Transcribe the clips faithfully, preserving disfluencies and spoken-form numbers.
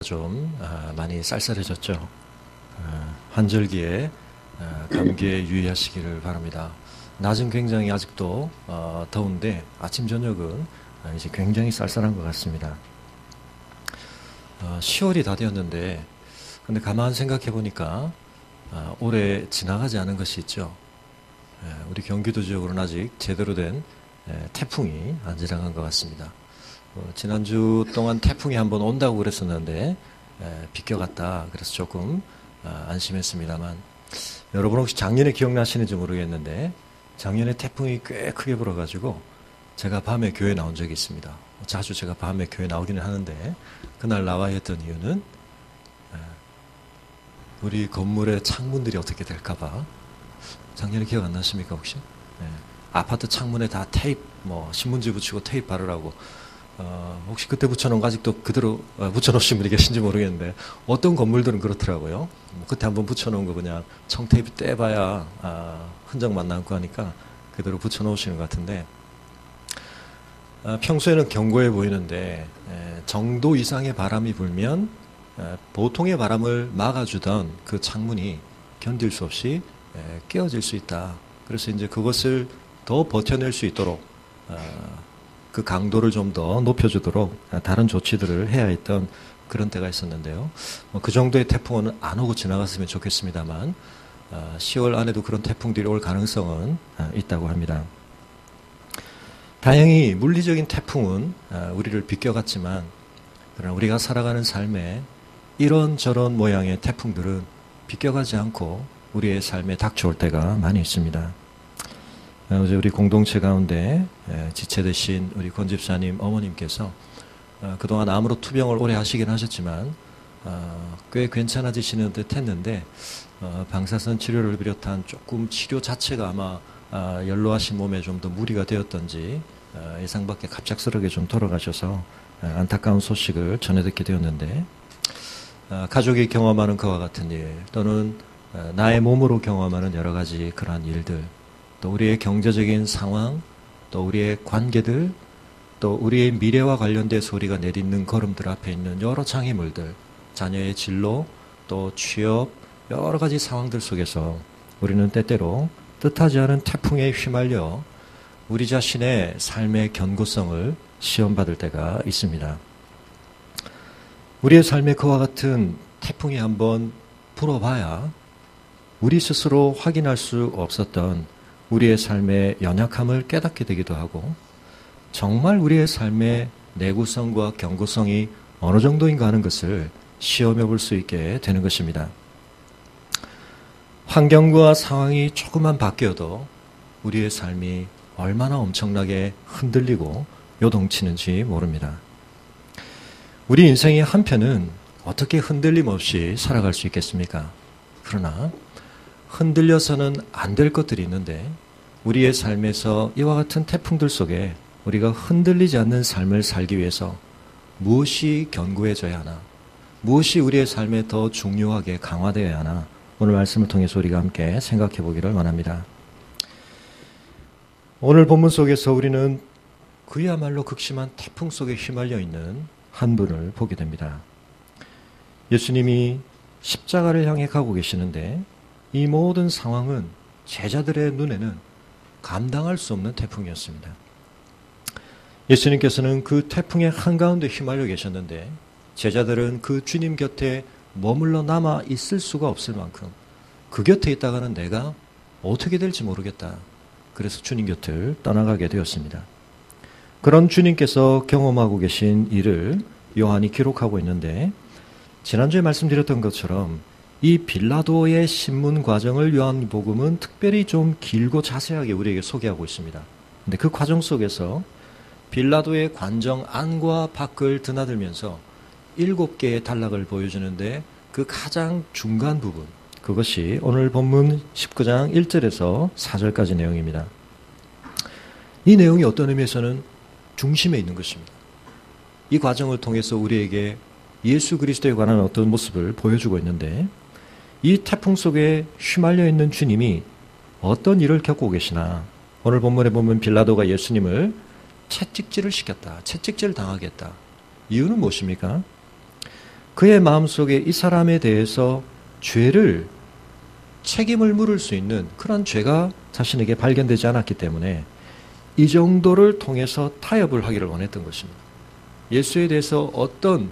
좀 많이 쌀쌀해졌죠. 환절기에 감기에 유의하시기를 바랍니다. 낮은 굉장히 아직도 더운데 아침 저녁은 이제 굉장히 쌀쌀한 것 같습니다. 시월이 다 되었는데 근데 가만 생각해 보니까 올해 지나가지 않은 것이 있죠. 우리 경기도 지역으로는 아직 제대로 된 태풍이 안 지나간 것 같습니다. 어, 지난주 동안 태풍이 한번 온다고 그랬었는데 에, 비껴갔다. 그래서 조금 아, 안심했습니다만 여러분 혹시 작년에 기억나시는지 모르겠는데 작년에 태풍이 꽤 크게 불어가지고 제가 밤에 교회 나온 적이 있습니다. 자주 제가 밤에 교회 나오기는 하는데 그날 나와야 했던 이유는 에, 우리 건물의 창문들이 어떻게 될까봐. 작년에 기억 안 나십니까 혹시? 에, 아파트 창문에 다 테이프, 뭐 신문지 붙이고 테이프 바르라고. 어, 혹시 그때 붙여놓은 거 아직도 그대로 어, 붙여놓으신 분이 계신지 모르겠는데 어떤 건물들은 그렇더라고요. 뭐 그때 한번 붙여놓은 거 그냥 청테이프 떼봐야 아, 흔적만 남고 하니까 그대로 붙여놓으시는 것 같은데 아, 평소에는 견고해 보이는데 에, 정도 이상의 바람이 불면 에, 보통의 바람을 막아주던 그 창문이 견딜 수 없이 에, 깨어질 수 있다. 그래서 이제 그것을 더 버텨낼 수 있도록 어, 그 강도를 좀 더 높여주도록 다른 조치들을 해야 했던 그런 때가 있었는데요. 뭐 그 정도의 태풍은 안 오고 지나갔으면 좋겠습니다만 어, 시월 안에도 그런 태풍들이 올 가능성은 어, 있다고 합니다. 다행히 물리적인 태풍은 어, 우리를 비껴갔지만 그러나 우리가 살아가는 삶에 이런저런 모양의 태풍들은 비껴가지 않고 우리의 삶에 닥쳐올 때가 많이 있습니다. 어제 우리 공동체 가운데 지체되신 우리 권 집사님 어머님께서 그동안 암으로 투병을 오래 하시긴 하셨지만 꽤 괜찮아지시는 듯 했는데 방사선 치료를 비롯한 조금 치료 자체가 아마 연로하신 몸에 좀 더 무리가 되었던지 예상 밖에 갑작스럽게 좀 돌아가셔서 안타까운 소식을 전해 듣게 되었는데 가족이 경험하는 그와 같은 일 또는 나의 몸으로 경험하는 여러 가지 그러한 일들 또 우리의 경제적인 상황, 또 우리의 관계들, 또 우리의 미래와 관련돼서 우리가 내딛는 걸음들 앞에 있는 여러 장애물들, 자녀의 진로, 또 취업, 여러 가지 상황들 속에서 우리는 때때로 뜻하지 않은 태풍에 휘말려 우리 자신의 삶의 견고성을 시험받을 때가 있습니다. 우리의 삶에 그와 같은 태풍이 한번 불어봐야 우리 스스로 확인할 수 없었던 우리의 삶의 연약함을 깨닫게 되기도 하고 정말 우리의 삶의 내구성과 견고성이 어느 정도인가 하는 것을 시험해 볼 수 있게 되는 것입니다. 환경과 상황이 조금만 바뀌어도 우리의 삶이 얼마나 엄청나게 흔들리고 요동치는지 모릅니다. 우리 인생의 한편은 어떻게 흔들림 없이 살아갈 수 있겠습니까? 그러나 흔들려서는 안 될 것들이 있는데 우리의 삶에서 이와 같은 태풍들 속에 우리가 흔들리지 않는 삶을 살기 위해서 무엇이 견고해져야 하나? 무엇이 우리의 삶에 더 중요하게 강화되어야 하나? 오늘 말씀을 통해서 우리가 함께 생각해 보기를 원합니다. 오늘 본문 속에서 우리는 그야말로 극심한 태풍 속에 휘말려 있는 한 분을 보게 됩니다. 예수님이 십자가를 향해 가고 계시는데 이 모든 상황은 제자들의 눈에는 감당할 수 없는 태풍이었습니다. 예수님께서는 그 태풍의 한가운데 휘말려 계셨는데 제자들은 그 주님 곁에 머물러 남아 있을 수가 없을 만큼 그 곁에 있다가는 내가 어떻게 될지 모르겠다. 그래서 주님 곁을 떠나가게 되었습니다. 그런 주님께서 경험하고 계신 일을 요한이 기록하고 있는데 지난주에 말씀드렸던 것처럼 이 빌라도의 신문 과정을 요한복음은 특별히 좀 길고 자세하게 우리에게 소개하고 있습니다. 근데 그 과정 속에서 빌라도의 관정 안과 밖을 드나들면서 일곱 개의 단락을 보여주는데 그 가장 중간 부분, 그것이 오늘 본문 십구 장 일 절에서 사 절까지 내용입니다. 이 내용이 어떤 의미에서는 중심에 있는 것입니다. 이 과정을 통해서 우리에게 예수 그리스도에 관한 어떤 모습을 보여주고 있는데 이 태풍 속에 휘말려 있는 주님이 어떤 일을 겪고 계시나 오늘 본문에 보면 빌라도가 예수님을 채찍질을 시켰다. 채찍질 당하겠다. 이유는 무엇입니까? 그의 마음속에 이 사람에 대해서 죄를 책임을 물을 수 있는 그런 죄가 자신에게 발견되지 않았기 때문에 이 정도를 통해서 타협을 하기를 원했던 것입니다. 예수에 대해서 어떤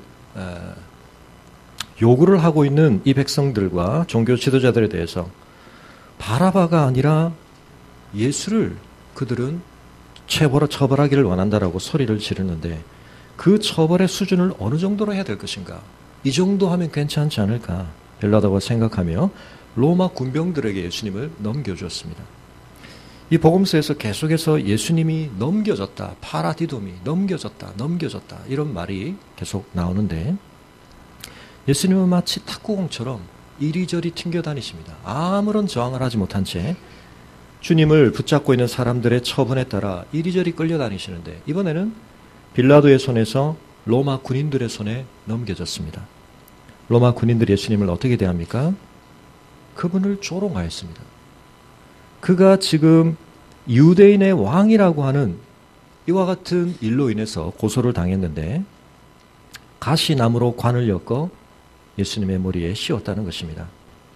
요구를 하고 있는 이 백성들과 종교 지도자들에 대해서 바라바가 아니라 예수를 그들은 처벌, 처벌하기를 원한다라고 소리를 지르는데 그 처벌의 수준을 어느 정도로 해야 될 것인가? 이 정도 하면 괜찮지 않을까? 빌라도가 생각하며 로마 군병들에게 예수님을 넘겨주었습니다. 이 복음서에서 계속해서 예수님이 넘겨졌다, 파라디돔이 넘겨졌다, 넘겨졌다 이런 말이 계속 나오는데 예수님은 마치 탁구공처럼 이리저리 튕겨다니십니다. 아무런 저항을 하지 못한 채 주님을 붙잡고 있는 사람들의 처분에 따라 이리저리 끌려다니시는데 이번에는 빌라도의 손에서 로마 군인들의 손에 넘겨졌습니다. 로마 군인들이 예수님을 어떻게 대합니까? 그분을 조롱하였습니다. 그가 지금 유대인의 왕이라고 하는 이와 같은 일로 인해서 고소를 당했는데 가시나무로 관을 엮어 예수님의 머리에 씌웠다는 것입니다.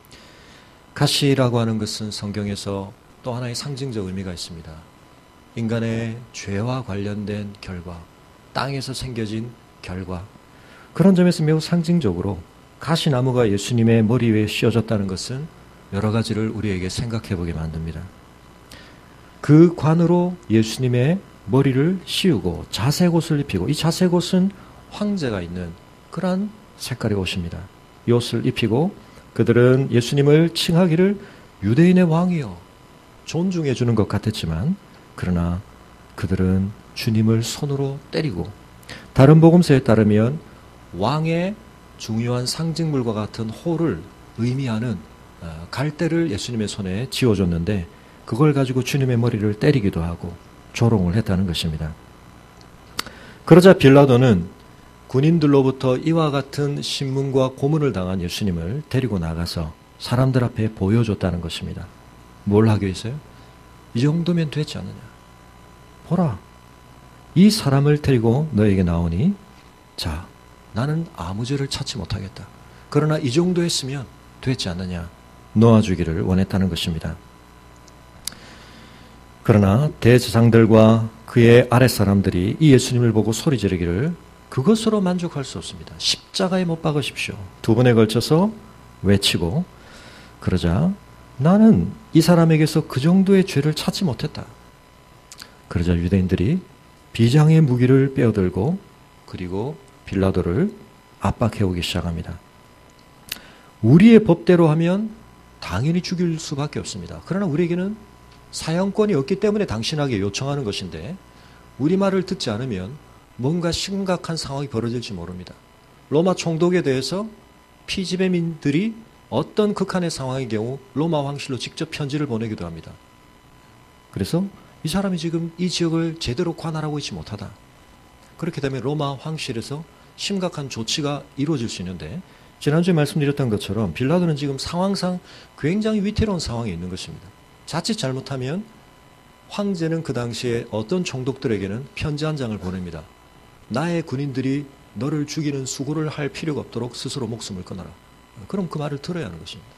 가시라고 하는 것은 성경에서 또 하나의 상징적 의미가 있습니다. 인간의 죄와 관련된 결과, 땅에서 생겨진 결과. 그런 점에서 매우 상징적으로 가시나무가 예수님의 머리 위에 씌워졌다는 것은 여러 가지를 우리에게 생각해 보게 만듭니다. 그 관으로 예수님의 머리를 씌우고 자색옷을 입히고 이 자색옷은 황제가 있는 그러한 색깔의 옷입니다. 이 옷을 입히고 그들은 예수님을 칭하기를 유대인의 왕이여 존중해 주는 것 같았지만 그러나 그들은 주님을 손으로 때리고 다른 복음서에 따르면 왕의 중요한 상징물과 같은 호를 의미하는 갈대를 예수님의 손에 쥐어줬는데 그걸 가지고 주님의 머리를 때리기도 하고 조롱을 했다는 것입니다. 그러자 빌라도는 군인들로부터 이와 같은 신문과 고문을 당한 예수님을 데리고 나가서 사람들 앞에 보여줬다는 것입니다. 뭘 하기 위해서요? 이 정도면 됐지 않느냐. 보라, 이 사람을 데리고 너에게 나오니 자, 나는 아무 죄를 찾지 못하겠다. 그러나 이 정도 했으면 됐지 않느냐. 놓아주기를 원했다는 것입니다. 그러나 대제사장들과 그의 아랫사람들이 이 예수님을 보고 소리 지르기를 그것으로 만족할 수 없습니다. 십자가에 못 박으십시오. 두 번에 걸쳐서 외치고 그러자 나는 이 사람에게서 그 정도의 죄를 찾지 못했다. 그러자 유대인들이 비장의 무기를 빼어들고 그리고 빌라도를 압박해오기 시작합니다. 우리의 법대로 하면 당연히 죽일 수밖에 없습니다. 그러나 우리에게는 사형권이 없기 때문에 당신에게 요청하는 것인데 우리 말을 듣지 않으면 뭔가 심각한 상황이 벌어질지 모릅니다. 로마 총독에 대해서 피지배민들이 어떤 극한의 상황의 경우 로마 황실로 직접 편지를 보내기도 합니다. 그래서 이 사람이 지금 이 지역을 제대로 관할하고 있지 못하다. 그렇게 되면 로마 황실에서 심각한 조치가 이루어질 수 있는데 지난주에 말씀드렸던 것처럼 빌라도는 지금 상황상 굉장히 위태로운 상황에 있는 것입니다. 자칫 잘못하면 황제는 그 당시에 어떤 총독들에게는 편지 한 장을 보냅니다. 나의 군인들이 너를 죽이는 수고를 할 필요가 없도록 스스로 목숨을 끊어라. 그럼 그 말을 들어야 하는 것입니다.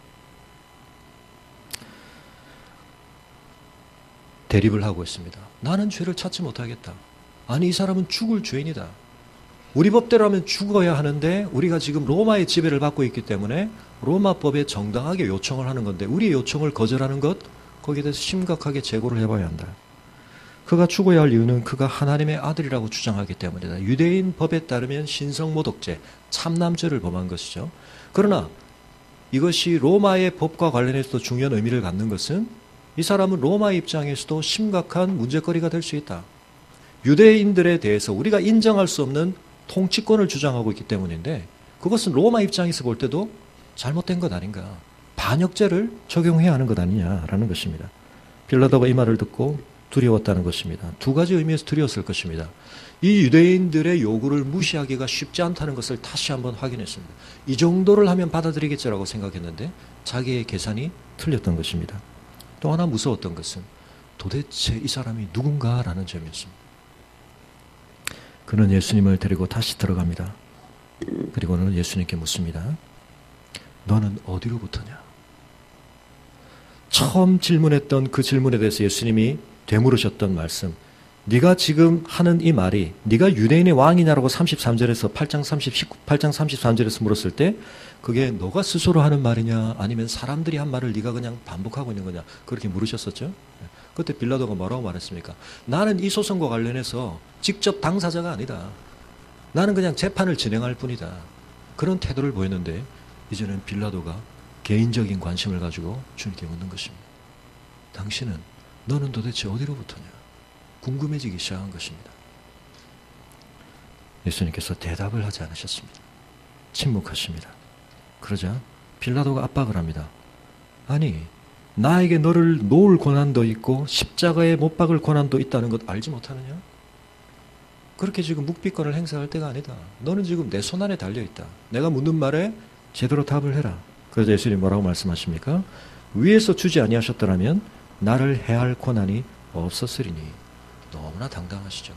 대립을 하고 있습니다. 나는 죄를 찾지 못하겠다. 아니 이 사람은 죽을 죄인이다. 우리 법대로 하면 죽어야 하는데 우리가 지금 로마의 지배를 받고 있기 때문에 로마 법에 정당하게 요청을 하는 건데 우리의 요청을 거절하는 것 거기에 대해서 심각하게 재고를 해봐야 한다. 그가 죽어야 할 이유는 그가 하나님의 아들이라고 주장하기 때문이다. 유대인 법에 따르면 신성모독죄, 참남죄를 범한 것이죠. 그러나 이것이 로마의 법과 관련해서도 중요한 의미를 갖는 것은 이 사람은 로마의 입장에서도 심각한 문제거리가 될 수 있다. 유대인들에 대해서 우리가 인정할 수 없는 통치권을 주장하고 있기 때문인데 그것은 로마 입장에서 볼 때도 잘못된 것 아닌가. 반역죄를 적용해야 하는 것 아니냐라는 것입니다. 빌라도가 이 말을 듣고 두려웠다는 것입니다. 두 가지 의미에서 두려웠을 것입니다. 이 유대인들의 요구를 무시하기가 쉽지 않다는 것을 다시 한번 확인했습니다. 이 정도를 하면 받아들이겠지라고 생각했는데 자기의 계산이 틀렸던 것입니다. 또 하나 무서웠던 것은 도대체 이 사람이 누군가라는 점이었습니다. 그는 예수님을 데리고 다시 들어갑니다. 그리고는 예수님께 묻습니다. 너는 어디로부터냐? 처음 질문했던 그 질문에 대해서 예수님이 되물으셨던 말씀, 네가 지금 하는 이 말이 네가 유대인의 왕이냐라고 삼십삼 절에서 팔 장 삼십구, 팔 장 삼십삼 절에서 물었을 때 그게 너가 스스로 하는 말이냐 아니면 사람들이 한 말을 네가 그냥 반복하고 있는 거냐 그렇게 물으셨었죠. 그때 빌라도가 뭐라고 말했습니까? 나는 이 소송과 관련해서 직접 당사자가 아니다. 나는 그냥 재판을 진행할 뿐이다. 그런 태도를 보였는데 이제는 빌라도가 개인적인 관심을 가지고 주님께 묻는 것입니다. 당신은 너는 도대체 어디로부터냐? 궁금해지기 시작한 것입니다. 예수님께서 대답을 하지 않으셨습니다. 침묵하십니다. 그러자 빌라도가 압박을 합니다. 아니, 나에게 너를 놓을 권한도 있고 십자가에 못 박을 권한도 있다는 것 알지 못하느냐? 그렇게 지금 묵비권을 행사할 때가 아니다. 너는 지금 내 손안에 달려있다. 내가 묻는 말에 제대로 답을 해라. 그래서 예수님이 뭐라고 말씀하십니까? 위에서 주지 아니하셨더라면 나를 해할 권한이 없었으리니. 너무나 당당하시죠.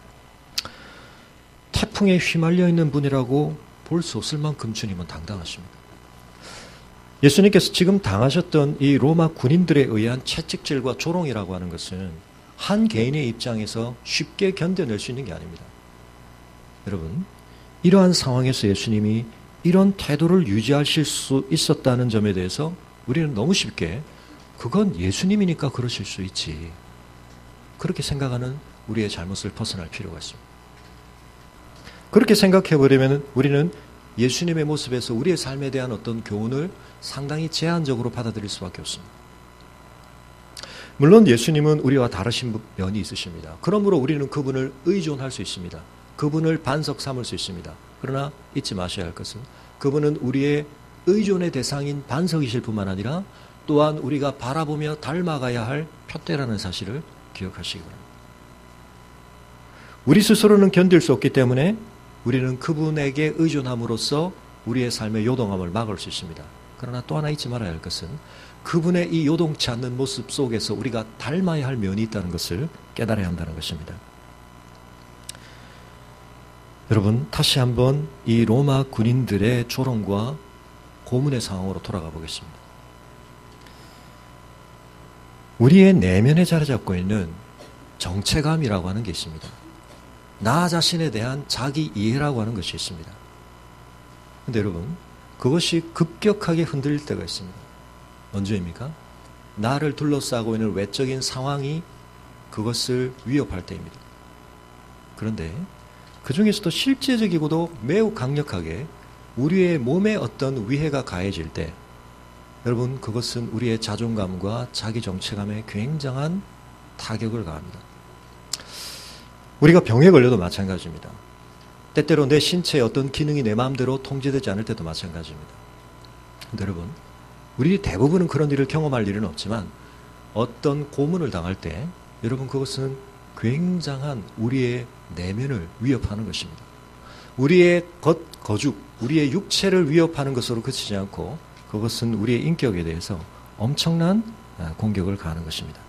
태풍에 휘말려 있는 분이라고 볼 수 없을 만큼 주님은 당당하십니다. 예수님께서 지금 당하셨던 이 로마 군인들에 의한 채찍질과 조롱이라고 하는 것은 한 개인의 입장에서 쉽게 견뎌낼 수 있는 게 아닙니다. 여러분, 이러한 상황에서 예수님이 이런 태도를 유지하실 수 있었다는 점에 대해서 우리는 너무 쉽게 그건 예수님이니까 그러실 수 있지, 그렇게 생각하는 우리의 잘못을 벗어날 필요가 있습니다. 그렇게 생각해버리면 우리는 예수님의 모습에서 우리의 삶에 대한 어떤 교훈을 상당히 제한적으로 받아들일 수밖에 없습니다. 물론 예수님은 우리와 다르신 면이 있으십니다. 그러므로 우리는 그분을 의존할 수 있습니다. 그분을 반석 삼을 수 있습니다. 그러나 잊지 마셔야 할 것은 그분은 우리의 의존의 대상인 반석이실 뿐만 아니라 또한 우리가 바라보며 닮아가야 할 푯대라는 사실을 기억하시기 바랍니다. 우리 스스로는 견딜 수 없기 때문에 우리는 그분에게 의존함으로써 우리의 삶의 요동함을 막을 수 있습니다. 그러나 또 하나 잊지 말아야 할 것은 그분의 이 요동치 않는 모습 속에서 우리가 닮아야 할 면이 있다는 것을 깨달아야 한다는 것입니다. 여러분, 다시 한번 이 로마 군인들의 조롱과 고문의 상황으로 돌아가 보겠습니다. 우리의 내면에 자리 잡고 있는 정체감이라고 하는 게 있습니다. 나 자신에 대한 자기 이해라고 하는 것이 있습니다. 그런데 여러분, 그것이 급격하게 흔들릴 때가 있습니다. 언제입니까? 나를 둘러싸고 있는 외적인 상황이 그것을 위협할 때입니다. 그런데 그 중에서도 실제적이고도 매우 강력하게 우리의 몸에 어떤 위해가 가해질 때, 여러분, 그것은 우리의 자존감과 자기 정체감에 굉장한 타격을 가합니다. 우리가 병에 걸려도 마찬가지입니다. 때때로 내 신체의 어떤 기능이 내 마음대로 통제되지 않을 때도 마찬가지입니다. 근데 여러분, 우리 대부분은 그런 일을 경험할 일은 없지만 어떤 고문을 당할 때 여러분, 그것은 굉장한 우리의 내면을 위협하는 것입니다. 우리의 겉, 거죽, 우리의 육체를 위협하는 것으로 그치지 않고 그것은 우리의 인격에 대해서 엄청난 공격을 가하는 것입니다.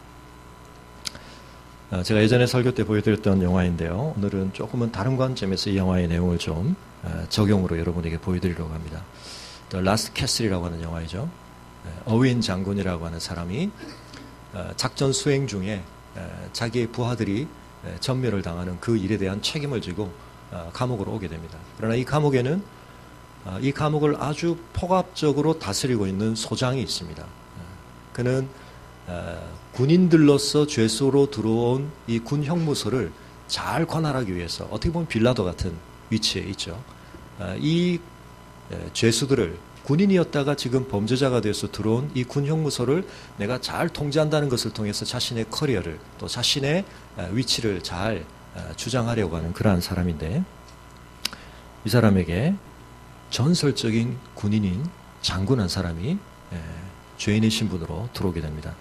제가 예전에 설교 때 보여드렸던 영화인데요. 오늘은 조금은 다른 관점에서 이 영화의 내용을 좀 적용으로 여러분에게 보여드리려고 합니다. The Last Castle이라고 하는 영화이죠. 어윈 장군이라고 하는 사람이 작전 수행 중에 자기의 부하들이 전멸을 당하는 그 일에 대한 책임을 지고 감옥으로 오게 됩니다. 그러나 이 감옥에는 이 감옥을 아주 폭압적으로 다스리고 있는 소장이 있습니다. 그는 군인들로서 죄수로 들어온 이 군 형무소를 잘 관할하기 위해서 어떻게 보면 빌라도 같은 위치에 있죠. 이 죄수들을, 군인이었다가 지금 범죄자가 되어서 들어온 이 군 형무소를 내가 잘 통제한다는 것을 통해서 자신의 커리어를, 또 자신의 위치를 잘 주장하려고 하는 그러한 사람인데, 이 사람에게 전설적인 군인인 장군 한 사람이 죄인의 신분으로 들어오게 됩니다.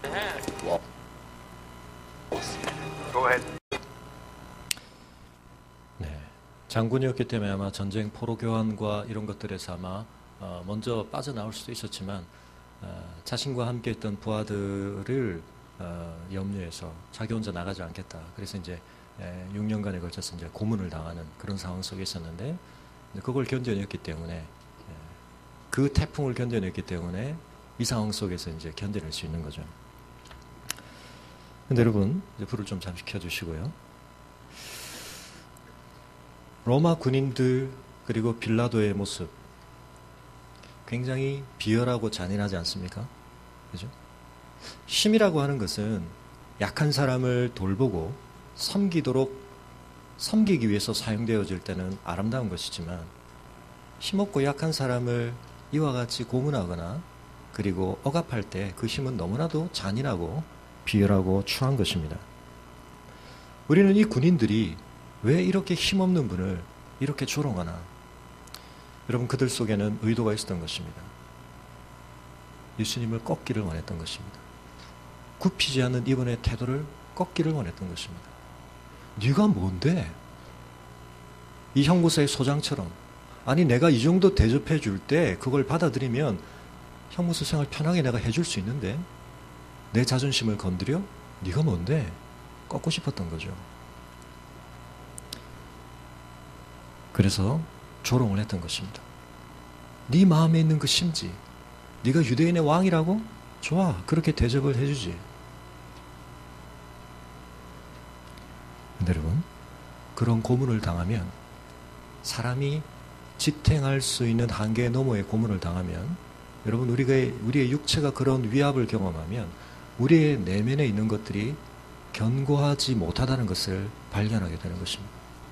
네, 장군이었기 때문에 아마 전쟁 포로 교환과 이런 것들에서 아마 먼저 빠져나올 수도 있었지만 자신과 함께 있던 부하들을 염려해서 자기 혼자 나가지 않겠다. 그래서 이제 육 년간에 걸쳐서 이제 고문을 당하는 그런 상황 속에 있었는데, 그걸 견뎌냈기 때문에, 그 태풍을 견뎌냈기 때문에 이 상황 속에서 이제 견뎌낼 수 있는 거죠. 근데 여러분, 이제 불을 좀 잠시 켜주시고요. 로마 군인들 그리고 빌라도의 모습 굉장히 비열하고 잔인하지 않습니까? 그죠? 힘이라고 하는 것은 약한 사람을 돌보고 섬기도록 섬기기 위해서 사용되어질 때는 아름다운 것이지만, 힘없고 약한 사람을 이와 같이 고문하거나 그리고 억압할 때 그 힘은 너무나도 잔인하고 비열하고 추한 것입니다. 우리는 이 군인들이 왜 이렇게 힘없는 분을 이렇게 조롱하나? 여러분, 그들 속에는 의도가 있었던 것입니다. 예수님을 꺾기를 원했던 것입니다. 굽히지 않는 이분의 태도를 꺾기를 원했던 것입니다. 네가 뭔데? 이 형무사의 소장처럼, 아니 내가 이 정도 대접해 줄 때 그걸 받아들이면 형무소 생활 편하게 내가 해줄 수 있는데 내 자존심을 건드려? 네가 뭔데? 꺾고 싶었던 거죠. 그래서 조롱을 했던 것입니다. 네 마음에 있는 그 심지, 네가 유대인의 왕이라고? 좋아, 그렇게 대접을 해주지. 근데 여러분, 그런 고문을 당하면, 사람이 지탱할 수 있는 한계 너머의 고문을 당하면, 여러분, 우리가, 우리의 육체가 그런 위압을 경험하면 우리의 내면에 있는 것들이 견고하지 못하다는 것을 발견하게 되는 것입니다.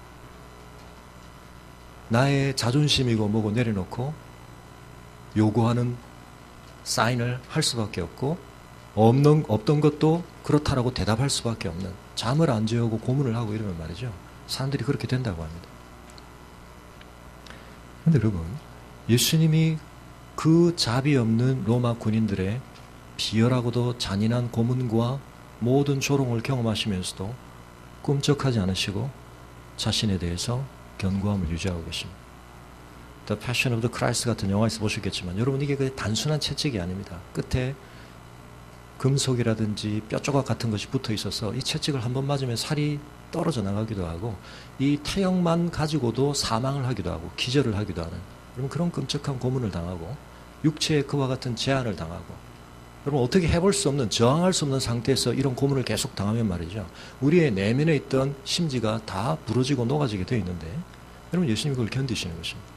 나의 자존심이고 뭐고 내려놓고 요구하는 사인을 할 수밖에 없고, 없는, 없던 것도 그렇다라고 대답할 수밖에 없는, 잠을 안 재우고 고문을 하고 이러면 말이죠, 사람들이 그렇게 된다고 합니다. 그런데 여러분, 예수님이 그 자비 없는 로마 군인들의 비열하고도 잔인한 고문과 모든 조롱을 경험하시면서도 꿈쩍하지 않으시고 자신에 대해서 견고함을 유지하고 계십니다. The Passion of the Christ 같은 영화에서 보셨겠지만, 여러분, 이게 그 단순한 채찍이 아닙니다. 끝에 금속이라든지 뼈조각 같은 것이 붙어 있어서 이 채찍을 한번 맞으면 살이 떨어져 나가기도 하고, 이 타격만 가지고도 사망을 하기도 하고 기절을 하기도 하는, 여러분, 그런 끔찍한 고문을 당하고 육체의 그와 같은 제한을 당하고, 여러분, 어떻게 해볼 수 없는, 저항할 수 없는 상태에서 이런 고문을 계속 당하면 말이죠, 우리의 내면에 있던 심지가 다 부러지고 녹아지게 되어 있는데, 여러분, 예수님이 그걸 견디시는 것입니다.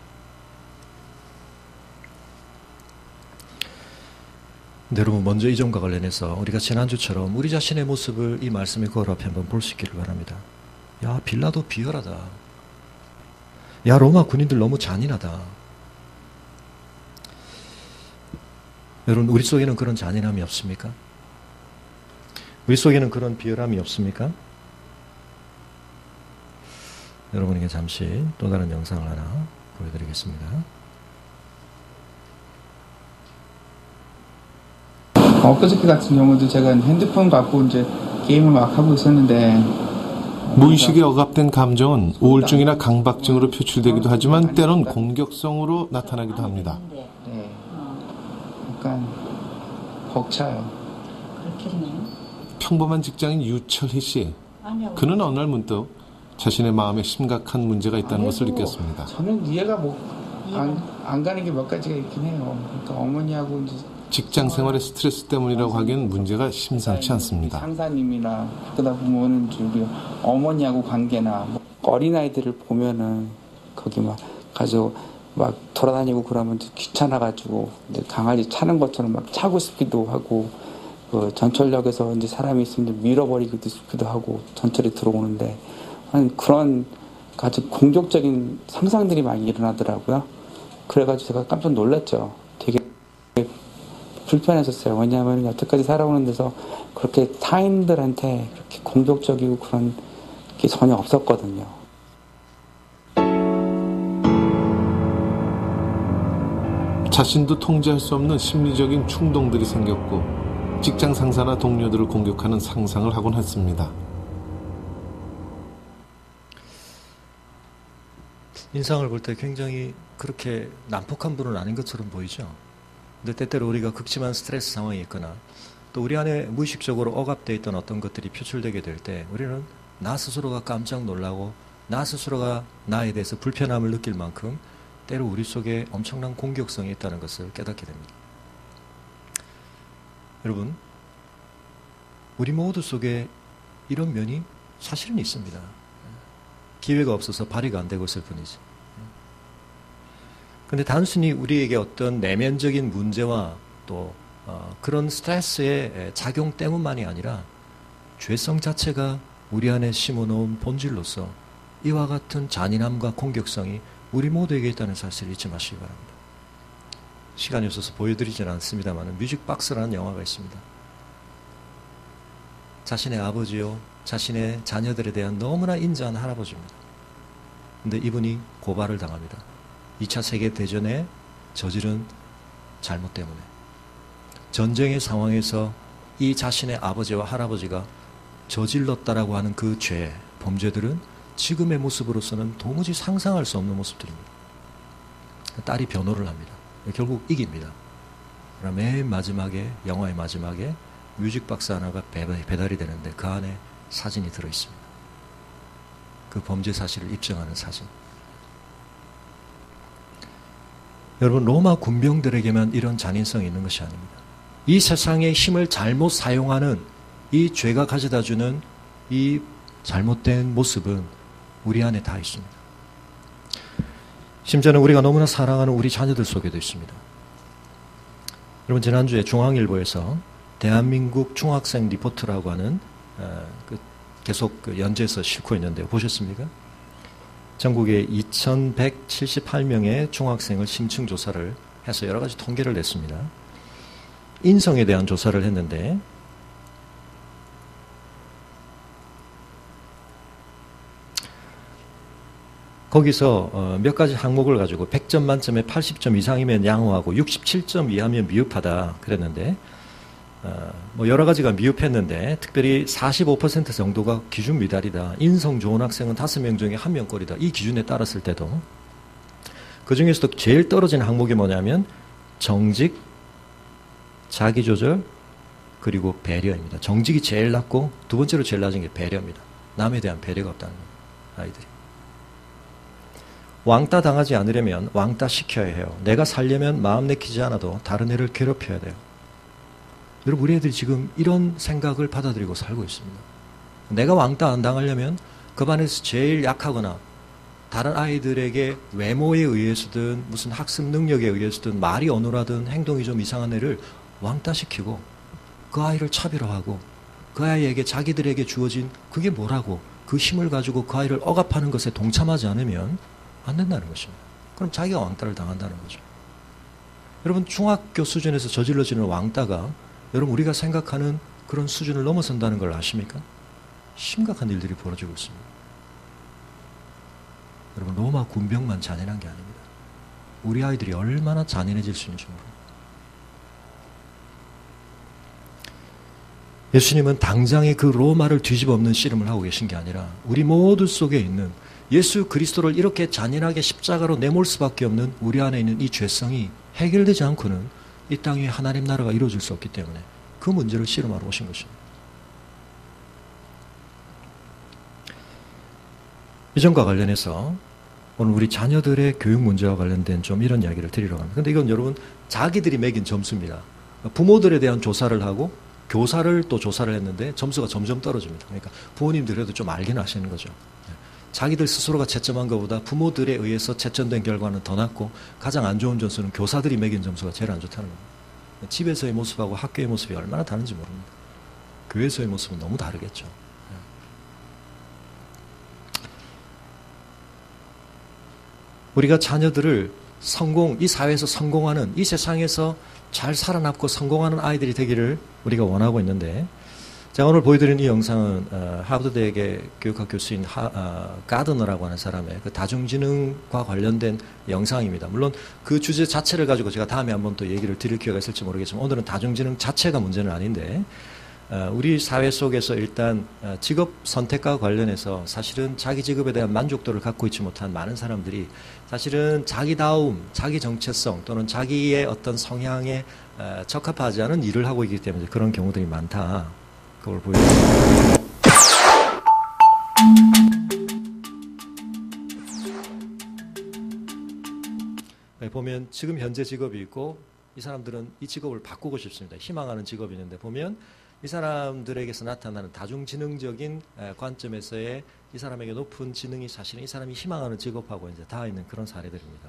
근데 여러분, 먼저 이 점과 관련해서 우리가 지난주처럼 우리 자신의 모습을 이 말씀의 거울 앞에 한번 볼 수 있기를 바랍니다. 야, 빌라도 비열하다. 야, 로마 군인들 너무 잔인하다. 여러분, 우리 속에는 그런 잔인함이 없습니까? 우리 속에는 그런 비열함이 없습니까? 여러분에게 잠시 또 다른 영상을 하나 보여드리겠습니다. 엊그저께 같은 경우도 제가 핸드폰 갖고 이제 게임을 막 하고 있었는데, 무의식에 억압된 감정은 우울증이나 강박증으로 표출되기도 하지만 때론 공격성으로 나타나기도 합니다. 네, 약간 벅차요. 그렇겠네요. 평범한 직장인 유철희 씨. 아니요. 그는 어느 날 문득 자신의 마음에 심각한 문제가 있다는 것을 느꼈습니다. 저는 이해가 뭐 안 안 가는 게 몇 가지가 있긴 해요. 그러니까 어머니하고 이제 직장 생활의 스트레스 때문이라고 하기엔 문제가 심상치 않습니다. 상사님이나 그러다 보면은 우리 어머니하고 관계나 뭐 어린아이들을 보면은 거기 막 가지고 막 돌아다니고 그러면 귀찮아가지고 이제 강아지 차는 것처럼 막 차고 싶기도 하고, 그 전철역에서 이제 사람이 있으면 밀어버리기도 싶기도 하고 전철에 들어오는데, 그런 아주 공격적인 상상들이 많이 일어나더라고요. 그래가지고 제가 깜짝 놀랐죠. 되게 불편했었어요. 왜냐하면 여태까지 살아오는 데서 그렇게 타인들한테 그렇게 공격적이고 그런 게 전혀 없었거든요. 자신도 통제할 수 없는 심리적인 충동들이 생겼고 직장 상사나 동료들을 공격하는 상상을 하곤 했습니다. 인상을 볼 때 굉장히 그렇게 난폭한 분은 아닌 것처럼 보이죠. 근데 때때로 우리가 극심한 스트레스 상황이 있거나 또 우리 안에 무의식적으로 억압되어 있던 어떤 것들이 표출되게 될 때 우리는 나 스스로가 깜짝 놀라고 나 스스로가 나에 대해서 불편함을 느낄 만큼 때로 우리 속에 엄청난 공격성이 있다는 것을 깨닫게 됩니다. 여러분, 우리 모두 속에 이런 면이 사실은 있습니다. 기회가 없어서 발휘가 안 되고 있을 뿐이지. 근데 단순히 우리에게 어떤 내면적인 문제와 또 어, 그런 스트레스의 작용 때문만이 아니라 죄성 자체가 우리 안에 심어놓은 본질로서 이와 같은 잔인함과 공격성이 우리 모두에게 있다는 사실을 잊지 마시기 바랍니다. 시간이 없어서 보여드리지는 않습니다만 뮤직박스라는 영화가 있습니다. 자신의 아버지요, 자신의 자녀들에 대한 너무나 인자한 할아버지입니다. 근데 이분이 고발을 당합니다. 이 차 세계대전에 저지른 잘못 때문에. 전쟁의 상황에서 이 자신의 아버지와 할아버지가 저질렀다라고 하는 그 죄, 범죄들은 지금의 모습으로서는 도무지 상상할 수 없는 모습들입니다. 딸이 변호를 합니다. 결국 이깁니다. 그러나 맨 마지막에, 영화의 마지막에 뮤직박스 하나가 배달이 되는데 그 안에 사진이 들어있습니다. 그 범죄 사실을 입증하는 사진. 여러분, 로마 군병들에게만 이런 잔인성이 있는 것이 아닙니다. 이 세상의 힘을 잘못 사용하는 이 죄가 가져다주는 이 잘못된 모습은 우리 안에 다 있습니다. 심지어는 우리가 너무나 사랑하는 우리 자녀들 속에도 있습니다. 여러분, 지난주에 중앙일보에서 대한민국 중학생 리포트라고 하는 어, 그 계속 그 연재해서 싣고 있는데요. 보셨습니까? 전국에 이천백칠십팔 명의 중학생을 심층 조사를 해서 여러 가지 통계를 냈습니다. 인성에 대한 조사를 했는데 거기서 몇 가지 항목을 가지고 백 점 만점에 팔십 점 이상이면 양호하고 육십칠 점 이하면 미흡하다 그랬는데 뭐 여러 가지가 미흡했는데 특별히 사십오 퍼센트 정도가 기준 미달이다. 인성 좋은 학생은 다섯 명 중에 한 명꼴이다. 이 기준에 따랐을 때도 그 중에서도 제일 떨어진 항목이 뭐냐면 정직, 자기조절, 그리고 배려입니다. 정직이 제일 낮고 두 번째로 제일 낮은 게 배려입니다. 남에 대한 배려가 없다는 겁니다. 아이들이. 왕따 당하지 않으려면 왕따 시켜야 해요. 내가 살려면 마음 내키지 않아도 다른 애를 괴롭혀야 돼요. 여러분, 우리 애들이 지금 이런 생각을 받아들이고 살고 있습니다. 내가 왕따 안 당하려면 그 반에서 제일 약하거나 다른 아이들에게 외모에 의해서든 무슨 학습 능력에 의해서든 말이 어눌하든 행동이 좀 이상한 애를 왕따시키고 그 아이를 차별화하고 그 아이에게 자기들에게 주어진 그게 뭐라고 그 힘을 가지고 그 아이를 억압하는 것에 동참하지 않으면 안 된다는 것입니다. 그럼 자기가 왕따를 당한다는 거죠. 여러분, 중학교 수준에서 저질러지는 왕따가 여러분 우리가 생각하는 그런 수준을 넘어선다는 걸 아십니까? 심각한 일들이 벌어지고 있습니다. 여러분, 로마 군병만 잔인한 게 아닙니다. 우리 아이들이 얼마나 잔인해질 수 있는지 모릅니다. 예수님은 당장의 그 로마를 뒤집어 엎는 씨름을 하고 계신 게 아니라 우리 모두 속에 있는 예수 그리스도를 이렇게 잔인하게 십자가로 내몰 수밖에 없는 우리 안에 있는 이 죄성이 해결되지 않고는 이 땅 위에 하나님 나라가 이루어질 수 없기 때문에 그 문제를 씨름하러 오신 것입니다. 이전과 관련해서 오늘 우리 자녀들의 교육 문제와 관련된 좀 이런 이야기를 드리려고 합니다. 근데 이건 여러분 자기들이 매긴 점수입니다. 부모들에 대한 조사를 하고 교사를 또 조사를 했는데 점수가 점점 떨어집니다. 그러니까 부모님들 그래도 좀 알긴 아시는 거죠. 자기들 스스로가 채점한 것보다 부모들에 의해서 채점된 결과는 더 낮고 가장 안 좋은 점수는 교사들이 매긴 점수가 제일 안 좋다는 겁니다. 집에서의 모습하고 학교의 모습이 얼마나 다른지 모릅니다. 교회에서의 모습은 너무 다르겠죠. 우리가 자녀들을 성공, 이 사회에서 성공하는, 이 세상에서 잘 살아남고 성공하는 아이들이 되기를 우리가 원하고 있는데, 제가 오늘 보여드리는 이 영상은 어, 하버드대학의 교육학 교수인 하, 어, 가드너라고 하는 사람의 그 다중지능과 관련된 영상입니다. 물론 그 주제 자체를 가지고 제가 다음에 한번 또 얘기를 드릴 기회가 있을지 모르겠지만 오늘은 다중지능 자체가 문제는 아닌데 어, 우리 사회 속에서 일단 어, 직업 선택과 관련해서 사실은 자기 직업에 대한 만족도를 갖고 있지 못한 많은 사람들이 사실은 자기다움, 자기 정체성 또는 자기의 어떤 성향에 어, 적합하지 않은 일을 하고 있기 때문에 그런 경우들이 많다. 그걸 보여드립니다. 보면 지금 현재 직업이 있고 이 사람들은 이 직업을 바꾸고 싶습니다. 희망하는 직업이 있는데 보면 이 사람들에게서 나타나는 다중지능적인 관점에서의 이 사람에게 높은 지능이 사실은 이 사람이 희망하는 직업하고 이제 닿아 있는 그런 사례들입니다.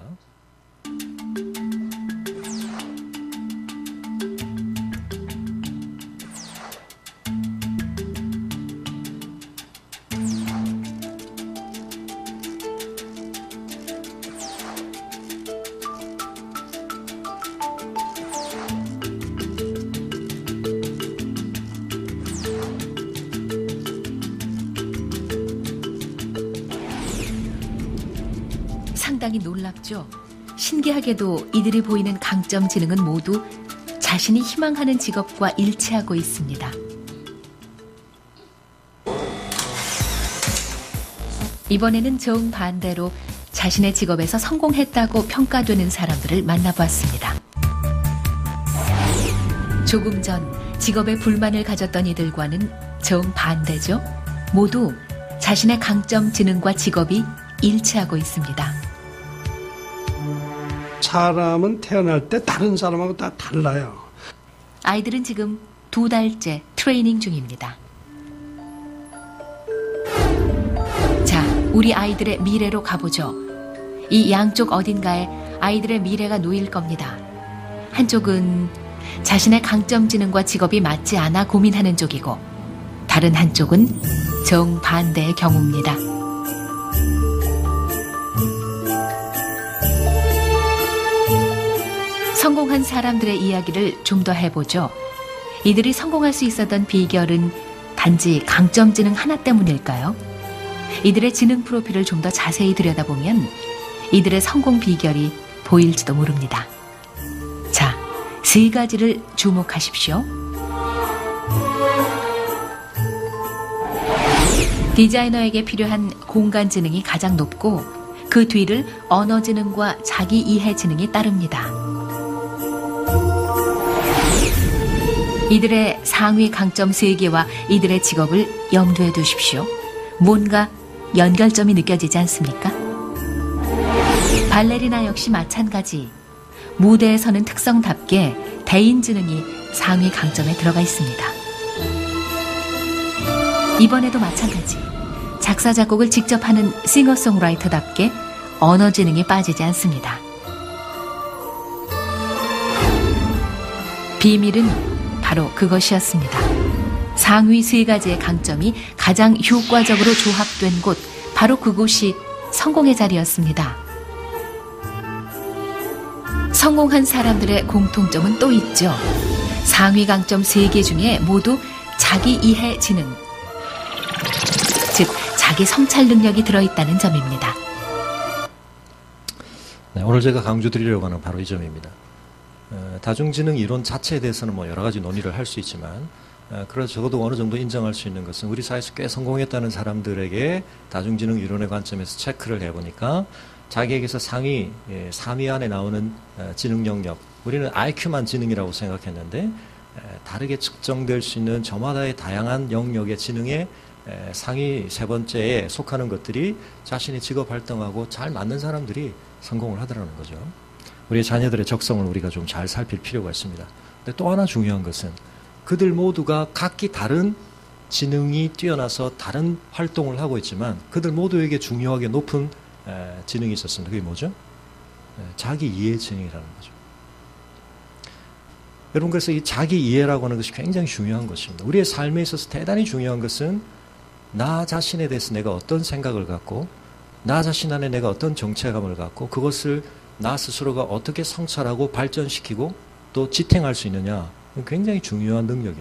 상당히 놀랍죠. 신기하게도 이들이 보이는 강점 지능은 모두 자신이 희망하는 직업과 일치하고 있습니다. 이번에는 정반대로 자신의 직업에서 성공했다고 평가되는 사람들을 만나보았습니다. 조금 전 직업에 불만을 가졌던 이들과는 정반대죠. 모두 자신의 강점 지능과 직업이 일치하고 있습니다. 사람은 태어날 때 다른 사람하고 다 달라요. 아이들은 지금 두 달째 트레이닝 중입니다. 자, 우리 아이들의 미래로 가보죠. 이 양쪽 어딘가에 아이들의 미래가 놓일 겁니다. 한쪽은 자신의 강점 지능과 직업이 맞지 않아 고민하는 쪽이고, 다른 한쪽은 정반대의 경우입니다. 성공한 사람들의 이야기를 좀 더 해보죠. 이들이 성공할 수 있었던 비결은 단지 강점 지능 하나 때문일까요? 이들의 지능 프로필을 좀 더 자세히 들여다보면 이들의 성공 비결이 보일지도 모릅니다. 자, 세 가지를 주목하십시오. 디자이너에게 필요한 공간 지능이 가장 높고 그 뒤를 언어 지능과 자기 이해 지능이 따릅니다. 이들의 상위 강점 세 개와 이들의 직업을 염두에 두십시오. 뭔가 연결점이 느껴지지 않습니까? 발레리나 역시 마찬가지. 무대에 서는 특성답게 대인 지능이 상위 강점에 들어가 있습니다. 이번에도 마찬가지. 작사, 작곡을 직접 하는 싱어송라이터답게 언어 지능이 빠지지 않습니다. 비밀은 바로 그것이었습니다. 상위 세 가지의 강점이 가장 효과적으로 조합된 곳, 바로 그곳이 성공의 자리였습니다. 성공한 사람들의 공통점은 또 있죠. 상위 강점 세 개 중에 모두 자기 이해 지능, 즉 자기 성찰 능력이 들어있다는 점입니다. 네, 오늘 제가 강조드리려고 하는 바로 이 점입니다. 어, 다중지능 이론 자체에 대해서는 뭐 여러 가지 논의를 할 수 있지만, 어, 그래서 적어도 어느 정도 인정할 수 있는 것은 우리 사회에서 꽤 성공했다는 사람들에게 다중지능 이론의 관점에서 체크를 해보니까 자기에게서 상위 예, 삼 위 안에 나오는 어, 지능 영역, 우리는 아이큐만 지능이라고 생각했는데 에, 다르게 측정될 수 있는 저마다의 다양한 영역의 지능의 에, 상위 세 번째에 속하는 것들이 자신의 직업 활동하고 잘 맞는 사람들이 성공을 하더라는 거죠. 우리 자녀들의 적성을 우리가 좀 잘 살필 필요가 있습니다. 근데 또 하나 중요한 것은 그들 모두가 각기 다른 지능이 뛰어나서 다른 활동을 하고 있지만 그들 모두에게 중요하게 높은 에, 지능이 있었습니다. 그게 뭐죠? 에, 자기 이해 지능이라는 거죠. 여러분, 그래서 이 자기 이해라고 하는 것이 굉장히 중요한 것입니다. 우리의 삶에 있어서 대단히 중요한 것은 나 자신에 대해서 내가 어떤 생각을 갖고 나 자신 안에 내가 어떤 정체감을 갖고 그것을 나 스스로가 어떻게 성찰하고 발전시키고 또 지탱할 수 있느냐, 굉장히 중요한 능력입니다.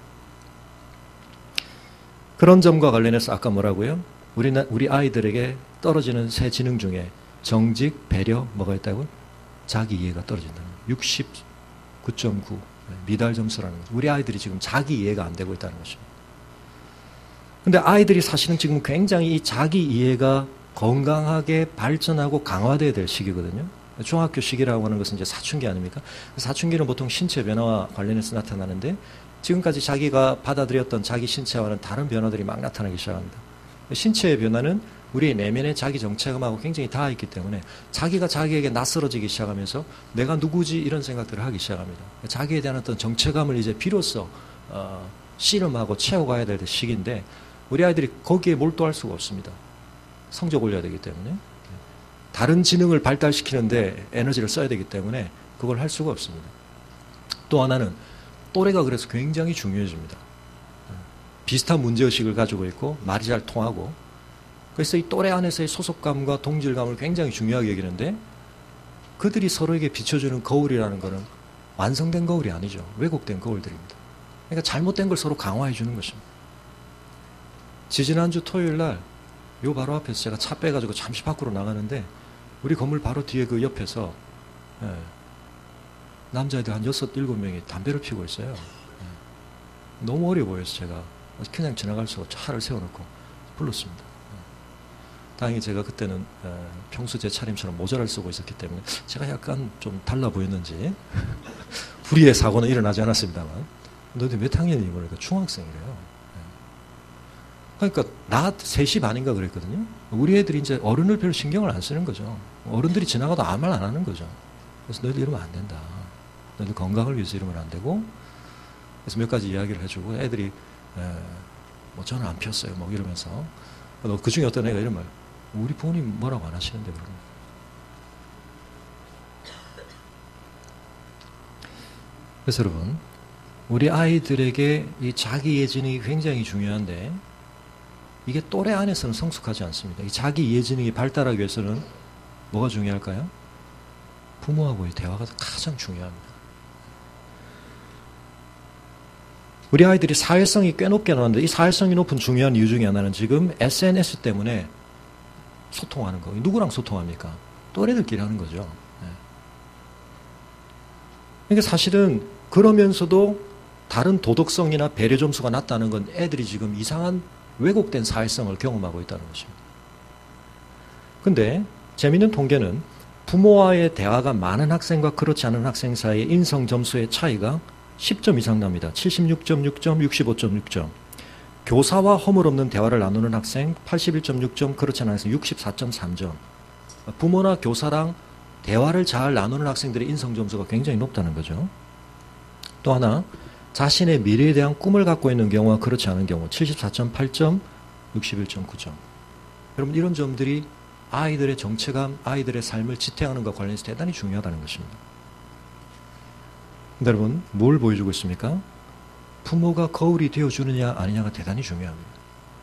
그런 점과 관련해서 아까 뭐라고요? 우리, 우리 아이들에게 떨어지는 세 지능 중에 정직, 배려, 뭐가 있다고요? 자기 이해가 떨어진다는 거예요. 육십구 점 구 미달 점수라는 거죠. 우리 아이들이 지금 자기 이해가 안 되고 있다는 것입니다. 근데 아이들이 사실은 지금 굉장히 이 자기 이해가 건강하게 발전하고 강화돼야 될 시기거든요. 중학교 시기라고 하는 것은 이제 사춘기 아닙니까? 사춘기는 보통 신체 변화와 관련해서 나타나는데 지금까지 자기가 받아들였던 자기 신체와는 다른 변화들이 막 나타나기 시작합니다. 신체의 변화는 우리의 내면의 자기 정체감하고 굉장히 닿아 있기 때문에 자기가 자기에게 낯설어지기 시작하면서 내가 누구지 이런 생각들을 하기 시작합니다. 자기에 대한 어떤 정체감을 이제 비로소 어, 씨름하고 채워가야 될 시기인데 우리 아이들이 거기에 몰두할 수가 없습니다. 성적 올려야 되기 때문에. 다른 지능을 발달시키는데 에너지를 써야 되기 때문에 그걸 할 수가 없습니다. 또 하나는 또래가 그래서 굉장히 중요해집니다. 비슷한 문제의식을 가지고 있고 말이 잘 통하고 그래서 이 또래 안에서의 소속감과 동질감을 굉장히 중요하게 여기는데 그들이 서로에게 비춰주는 거울이라는 것은 완성된 거울이 아니죠. 왜곡된 거울들입니다. 그러니까 잘못된 걸 서로 강화해 주는 것입니다. 지지난주 토요일 날 요 바로 앞에서 제가 차 빼가지고 잠시 밖으로 나가는데 우리 건물 바로 뒤에 그 옆에서 예, 남자애들 한 여섯, 일곱 명이 담배를 피우고 있어요. 예, 너무 어려 보여서 제가 그냥 지나갈 수 없고 차를 세워놓고 불렀습니다. 예. 다행히 제가 그때는 예, 평소 제 차림처럼 모자를 쓰고 있었기 때문에 제가 약간 좀 달라 보였는지 불의의 사고는 일어나지 않았습니다만 너네 몇 학년이니? 그러니까 중학생이래요. 그러니까 나 세 시 반인가 그랬거든요. 우리 애들이 이제 어른을 별로 신경을 안 쓰는 거죠. 어른들이 지나가도 아무 말 안 하는 거죠. 그래서 너희들 이러면 안 된다. 너희들 건강을 위해서 이러면 안 되고 그래서 몇 가지 이야기를 해주고 애들이 에, 뭐 저는 안 피웠어요. 뭐 이러면서 그 중에 어떤 애가 이런 말 우리 부모님 뭐라고 안 하시는데 그러면 그래서 여러분 우리 아이들에게 이 자기 예지능이 굉장히 중요한데 이게 또래 안에서는 성숙하지 않습니다. 이 자기 예지능이 발달하기 위해서는 뭐가 중요할까요? 부모하고의 대화가 가장 중요합니다. 우리 아이들이 사회성이 꽤 높게 나왔는데 이 사회성이 높은 중요한 이유 중에 하나는 지금 에스엔에스 때문에 소통하는 거. 누구랑 소통합니까? 또래들끼리 하는 거죠. 네. 그러니까 사실은 그러면서도 다른 도덕성이나 배려 점수가 낮다는 건 애들이 지금 이상한 왜곡된 사회성을 경험하고 있다는 것입니다. 근데 재미있는 통계는 부모와의 대화가 많은 학생과 그렇지 않은 학생 사이의 인성 점수의 차이가 십 점 이상 납니다. 칠십육 점 육 점, 육십오 점 육 점. 교사와 허물없는 대화를 나누는 학생 팔십일 점 육 점, 그렇지 않은 학생 육십사 점 삼 점. 부모나 교사랑 대화를 잘 나누는 학생들의 인성 점수가 굉장히 높다는 거죠. 또 하나 자신의 미래에 대한 꿈을 갖고 있는 경우와 그렇지 않은 경우 칠십사 점 팔 점, 육십일 점 구 점. 여러분 이런 점들이 아이들의 정체감, 아이들의 삶을 지탱하는 것과 관련해서 대단히 중요하다는 것입니다. 근데 여러분 뭘 보여주고 있습니까? 부모가 거울이 되어주느냐 아니냐가 대단히 중요합니다.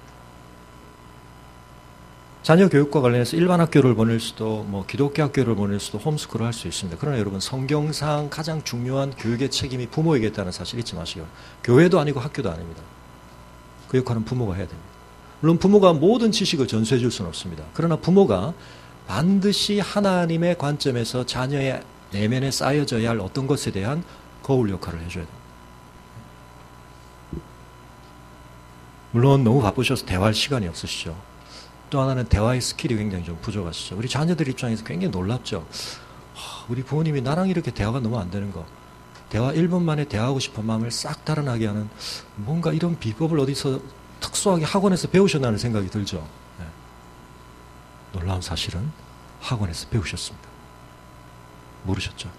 자녀 교육과 관련해서 일반 학교를 보낼 수도 뭐 기독교 학교를 보낼 수도 홈스쿨을 할 수 있습니다. 그러나 여러분 성경상 가장 중요한 교육의 책임이 부모에게 있다는 사실 잊지 마시고 교회도 아니고 학교도 아닙니다. 그 역할은 부모가 해야 됩니다. 물론 부모가 모든 지식을 전수해 줄 수는 없습니다. 그러나 부모가 반드시 하나님의 관점에서 자녀의 내면에 쌓여져야 할 어떤 것에 대한 거울 역할을 해줘야 됩니다. 물론 너무 바쁘셔서 대화할 시간이 없으시죠. 또 하나는 대화의 스킬이 굉장히 좀 부족하시죠. 우리 자녀들 입장에서 굉장히 놀랍죠. 우리 부모님이 나랑 이렇게 대화가 너무 안 되는 거. 대화 일 분 만에 대화하고 싶은 마음을 싹 달아나게 하는 뭔가 이런 비법을 어디서 특수하게 학원에서 배우셨나는 생각이 들죠. 네. 놀라운 사실은 학원에서 배우셨습니다. 모르셨죠.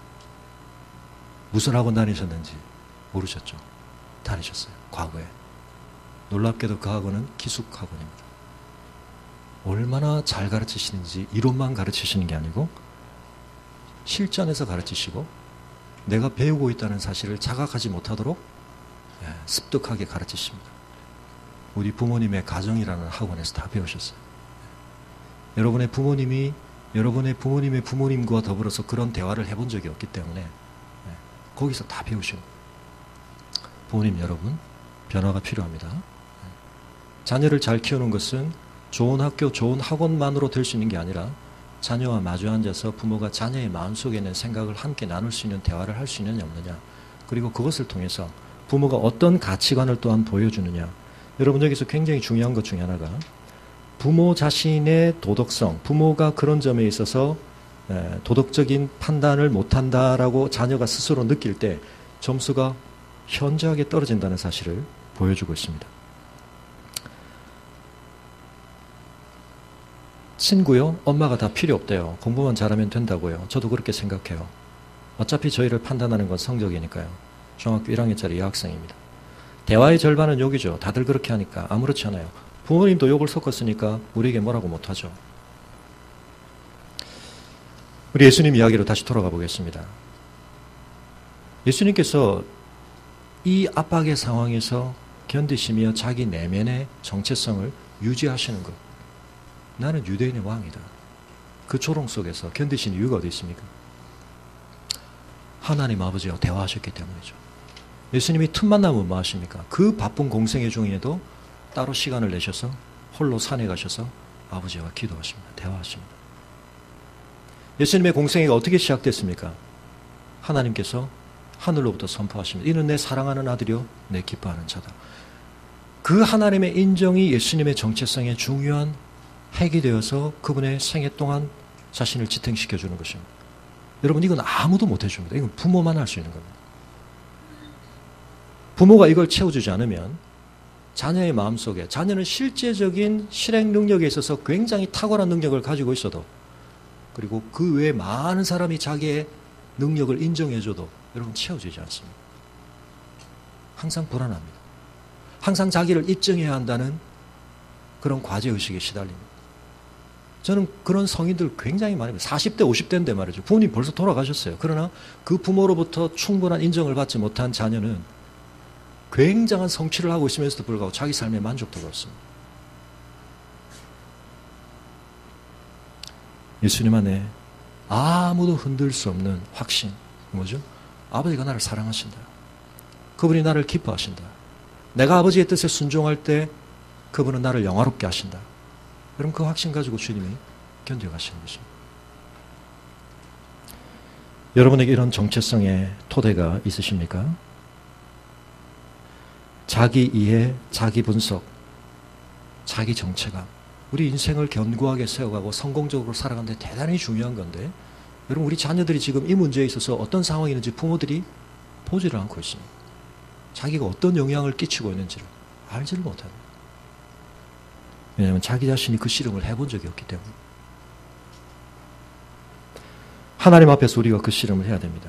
무슨 학원 다니셨는지 모르셨죠. 다니셨어요. 과거에. 놀랍게도 그 학원은 기숙학원입니다. 얼마나 잘 가르치시는지 이론만 가르치시는 게 아니고 실전에서 가르치시고 내가 배우고 있다는 사실을 자각하지 못하도록 습득하게 가르치십니다. 우리 부모님의 가정이라는 학원에서 다 배우셨어요. 여러분의 부모님이 여러분의 부모님의 부모님과 더불어서 그런 대화를 해본 적이 없기 때문에 거기서 다 배우십니다. 부모님 여러분 변화가 필요합니다. 자녀를 잘 키우는 것은 좋은 학교, 좋은 학원만으로 될 수 있는 게 아니라 자녀와 마주 앉아서 부모가 자녀의 마음속에 있는 생각을 함께 나눌 수 있는 대화를 할 수 있느냐 없느냐, 그리고 그것을 통해서 부모가 어떤 가치관을 또한 보여주느냐. 여러분 여기서 굉장히 중요한 것 중에 하나가 부모 자신의 도덕성, 부모가 그런 점에 있어서 도덕적인 판단을 못한다라고 자녀가 스스로 느낄 때 점수가 현저하게 떨어진다는 사실을 보여주고 있습니다. 친구요? 엄마가 다 필요 없대요. 공부만 잘하면 된다고요. 저도 그렇게 생각해요. 어차피 저희를 판단하는 건 성적이니까요. 중학교 일 학년짜리 여학생입니다. 대화의 절반은 욕이죠. 다들 그렇게 하니까 아무렇지 않아요. 부모님도 욕을 섞었으니까 우리에게 뭐라고 못하죠. 우리 예수님 이야기로 다시 돌아가 보겠습니다. 예수님께서 이 압박의 상황에서 견디시며 자기 내면의 정체성을 유지하시는 것. 나는 유대인의 왕이다. 그 조롱 속에서 견디신 이유가 어디 있습니까? 하나님 아버지와 대화하셨기 때문이죠. 예수님이 틈만 나면 뭐 하십니까? 그 바쁜 공생애 중에도 따로 시간을 내셔서 홀로 산에 가셔서 아버지와 기도하십니다. 대화하십니다. 예수님의 공생애가 어떻게 시작됐습니까? 하나님께서 하늘로부터 선포하십니다. 이는 내 사랑하는 아들이요 내 기뻐하는 자다. 그 하나님의 인정이 예수님의 정체성의 중요한 핵이 되어서 그분의 생애 동안 자신을 지탱시켜주는 것입니다. 여러분 이건 아무도 못해줍니다. 이건 부모만 할 수 있는 겁니다. 부모가 이걸 채워주지 않으면 자녀의 마음속에 자녀는 실제적인 실행 능력에 있어서 굉장히 탁월한 능력을 가지고 있어도 그리고 그 외에 많은 사람이 자기의 능력을 인정해줘도 여러분 채워지지 않습니다. 항상 불안합니다. 항상 자기를 입증해야 한다는 그런 과제의식에 시달립니다. 저는 그런 성인들 굉장히 많이 봐요. 사십 대, 오십 대인데 말이죠. 부모님 벌써 돌아가셨어요. 그러나 그 부모로부터 충분한 인정을 받지 못한 자녀는 굉장한 성취를 하고 있으면서도 불구하고 자기 삶에 만족도가 없습니다. 예수님 안에 아무도 흔들 수 없는 확신. 뭐죠? 아버지가 나를 사랑하신다. 그분이 나를 기뻐하신다. 내가 아버지의 뜻에 순종할 때 그분은 나를 영화롭게 하신다. 여러분 그 확신 가지고 주님이 견뎌가시는 것입니다. 여러분에게 이런 정체성의 토대가 있으십니까? 자기 이해, 자기 분석, 자기 정체감. 우리 인생을 견고하게 세워가고 성공적으로 살아가는 데 대단히 중요한 건데 여러분 우리 자녀들이 지금 이 문제에 있어서 어떤 상황이 있는지 부모들이 보지를 않고 있습니다. 자기가 어떤 영향을 끼치고 있는지를 알지를 못합니다. 왜냐하면 자기 자신이 그 실험을 해본 적이 없기 때문에. 하나님 앞에서 우리가 그 실험을 해야 됩니다.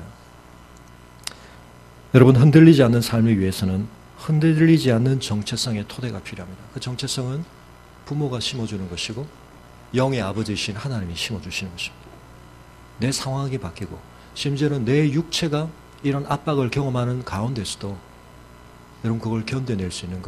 여러분 흔들리지 않는 삶을 위해서는 흔들리지 않는 정체성의 토대가 필요합니다. 그 정체성은 부모가 심어주는 것이고 영의 아버지이신 하나님이 심어주시는 것입니다. 내 상황이 바뀌고 심지어는 내 육체가 이런 압박을 경험하는 가운데서도 여러분 그걸 견뎌낼 수 있는 것.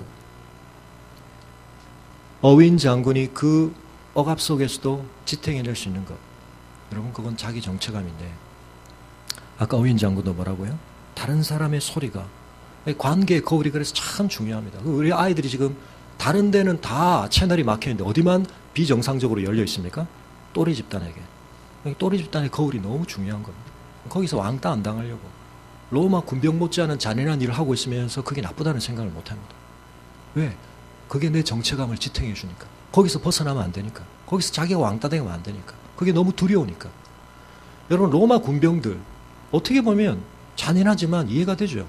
어윈 장군이 그 억압 속에서도 지탱해낼 수 있는 것. 여러분 그건 자기 정체감인데 아까 어윈 장군도 뭐라고요? 다른 사람의 소리가 관계의 거울이 그래서 참 중요합니다. 우리 아이들이 지금 다른 데는 다 채널이 막혀있는데 어디만 비정상적으로 열려 있습니까? 또래 집단에게. 또래 집단의 거울이 너무 중요한 겁니다. 거기서 왕따 안 당하려고 로마 군병 못지않은 잔인한 일을 하고 있으면서 그게 나쁘다는 생각을 못합니다. 왜? 그게 내 정체감을 지탱해 주니까. 거기서 벗어나면 안 되니까. 거기서 자기가 왕따 되면 안 되니까. 그게 너무 두려우니까. 여러분 로마 군병들 어떻게 보면 잔인하지만 이해가 되죠.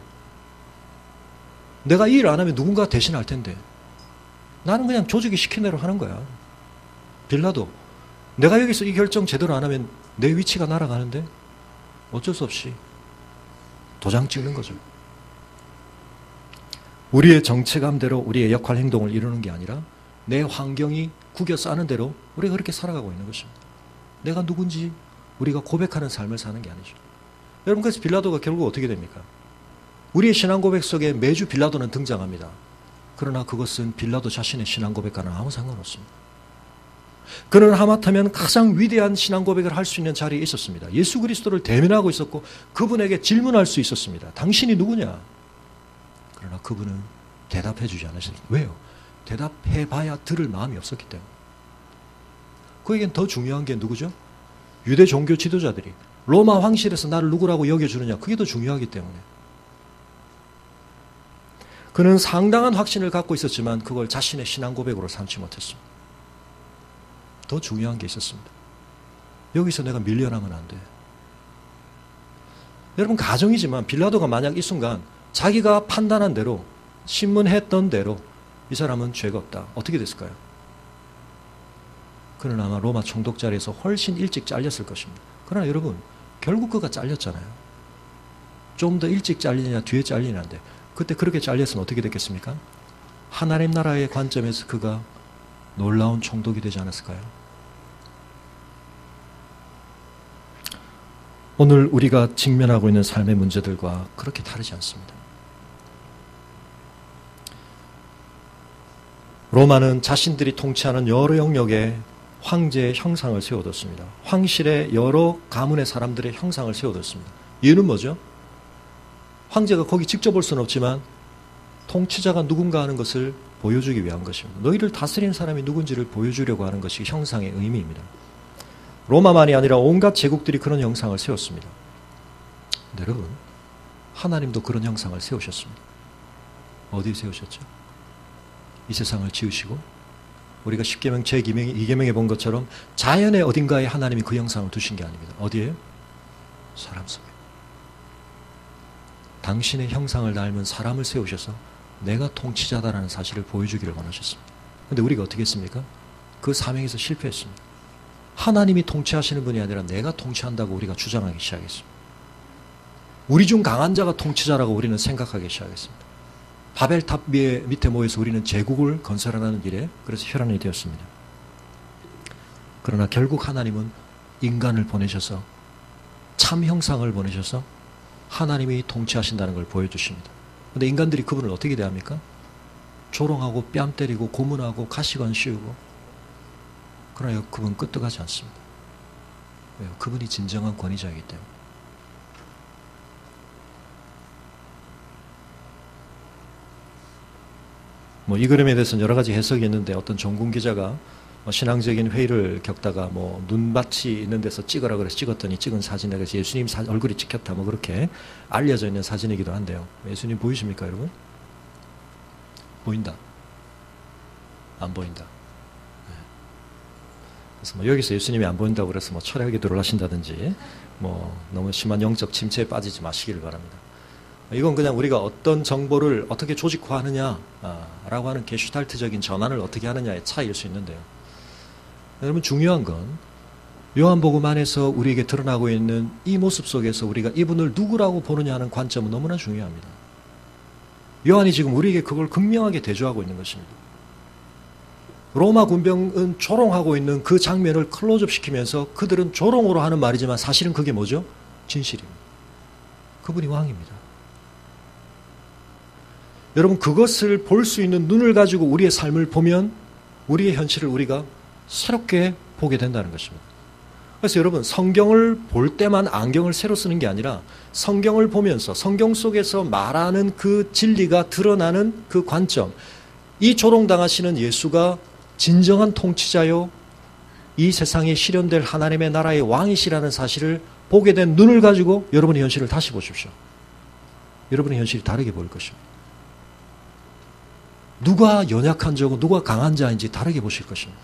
내가 이 일 안 하면 누군가 대신할 텐데 나는 그냥 조직이 시킨 대로 하는 거야. 빌라도 내가 여기서 이 결정 제대로 안 하면 내 위치가 날아가는데 어쩔 수 없이 도장 찍는 거죠. 우리의 정체감대로 우리의 역할 행동을 이루는 게 아니라 내 환경이 구겨서 아는 대로 우리가 그렇게 살아가고 있는 것입니다. 내가 누군지 우리가 고백하는 삶을 사는 게 아니죠. 여러분 그래서 빌라도가 결국 어떻게 됩니까? 우리의 신앙 고백 속에 매주 빌라도는 등장합니다. 그러나 그것은 빌라도 자신의 신앙 고백과는 아무 상관없습니다. 그는 하마터면 가장 위대한 신앙 고백을 할 수 있는 자리에 있었습니다. 예수 그리스도를 대면하고 있었고 그분에게 질문할 수 있었습니다. 당신이 누구냐? 그러나 그분은 대답해 주지 않으셨습니다. 왜요? 대답해봐야 들을 마음이 없었기 때문에. 그에겐 더 중요한 게 누구죠? 유대 종교 지도자들이 로마 황실에서 나를 누구라고 여겨주느냐 그게 더 중요하기 때문에. 그는 상당한 확신을 갖고 있었지만 그걸 자신의 신앙 고백으로 삼지 못했습니다. 더 중요한 게 있었습니다. 여기서 내가 밀려나면 안 돼. 여러분 가정이지만 빌라도가 만약 이 순간 자기가 판단한 대로 신문했던 대로 이 사람은 죄가 없다. 어떻게 됐을까요? 그는 아마 로마 총독 자리에서 훨씬 일찍 잘렸을 것입니다. 그러나 여러분, 결국 그가 잘렸잖아요. 좀 더 일찍 잘리냐 뒤에 잘리냐인데 그때 그렇게 잘렸으면 어떻게 됐겠습니까? 하나님 나라의 관점에서 그가 놀라운 총독이 되지 않았을까요? 오늘 우리가 직면하고 있는 삶의 문제들과 그렇게 다르지 않습니다. 로마는 자신들이 통치하는 여러 영역에 황제의 형상을 세워뒀습니다. 황실에 여러 가문의 사람들의 형상을 세워뒀습니다. 이유는 뭐죠? 황제가 거기 직접 볼 수는 없지만 통치자가 누군가 하는 것을 보여주기 위한 것입니다. 너희를 다스리는 사람이 누군지를 보여주려고 하는 것이 형상의 의미입니다. 로마만이 아니라 온갖 제국들이 그런 형상을 세웠습니다. 근데 여러분, 하나님도 그런 형상을 세우셨습니다. 어디에 세우셨죠? 이 세상을 지으시고 우리가 십계명 제이계명, 이계명에 본 것처럼 자연의 어딘가에 하나님이 그 형상을 두신 게 아닙니다. 어디에요? 사람 속에. 당신의 형상을 닮은 사람을 세우셔서 내가 통치자다라는 사실을 보여주기를 원하셨습니다. 그런데 우리가 어떻게 했습니까? 그 사명에서 실패했습니다. 하나님이 통치하시는 분이 아니라 내가 통치한다고 우리가 주장하기 시작했습니다. 우리 중 강한 자가 통치자라고 우리는 생각하기 시작했습니다. 바벨탑 위에 밑에 모여서 우리는 제국을 건설하는 일에 그래서 혈안이 되었습니다. 그러나 결국 하나님은 인간을 보내셔서 참 형상을 보내셔서 하나님이 통치하신다는 걸 보여주십니다. 그런데 인간들이 그분을 어떻게 대합니까? 조롱하고 뺨 때리고 고문하고 가시관 씌우고. 그러나 그분 끄떡하지 않습니다. 왜요? 그분이 진정한 권위자이기 때문에. 뭐 이 그림에 대해서는 여러 가지 해석이 있는데 어떤 전국 기자가 뭐 신앙적인 회의를 겪다가 뭐 눈밭이 있는 데서 찍으라 그래서 찍었더니 찍은 사진에 그래서 예수님 사, 얼굴이 찍혔다 뭐 그렇게 알려져 있는 사진이기도 한데요. 예수님 보이십니까 여러분? 보인다. 안 보인다. 네. 그래서 뭐 여기서 예수님이 안 보인다고 그래서 뭐 철학에 들어가신다든지 뭐 너무 심한 영적 침체에 빠지지 마시기를 바랍니다. 이건 그냥 우리가 어떤 정보를 어떻게 조직화하느냐라고 하는 게슈탈트적인 전환을 어떻게 하느냐의 차이일 수 있는데요. 여러분 중요한 건 요한복음 안에서 우리에게 드러나고 있는 이 모습 속에서 우리가 이분을 누구라고 보느냐 하는 관점은 너무나 중요합니다. 요한이 지금 우리에게 그걸 극명하게 대조하고 있는 것입니다. 로마 군병은 조롱하고 있는 그 장면을 클로즈업 시키면서 그들은 조롱으로 하는 말이지만 사실은 그게 뭐죠? 진실입니다. 그분이 왕입니다. 여러분 그것을 볼 수 있는 눈을 가지고 우리의 삶을 보면 우리의 현실을 우리가 새롭게 보게 된다는 것입니다. 그래서 여러분 성경을 볼 때만 안경을 새로 쓰는 게 아니라 성경을 보면서 성경 속에서 말하는 그 진리가 드러나는 그 관점, 이 조롱당하시는 예수가 진정한 통치자요 이 세상에 실현될 하나님의 나라의 왕이시라는 사실을 보게 된 눈을 가지고 여러분의 현실을 다시 보십시오. 여러분의 현실이 다르게 보일 것입니다. 누가 연약한 자고 누가 강한 자인지 다르게 보실 것입니다.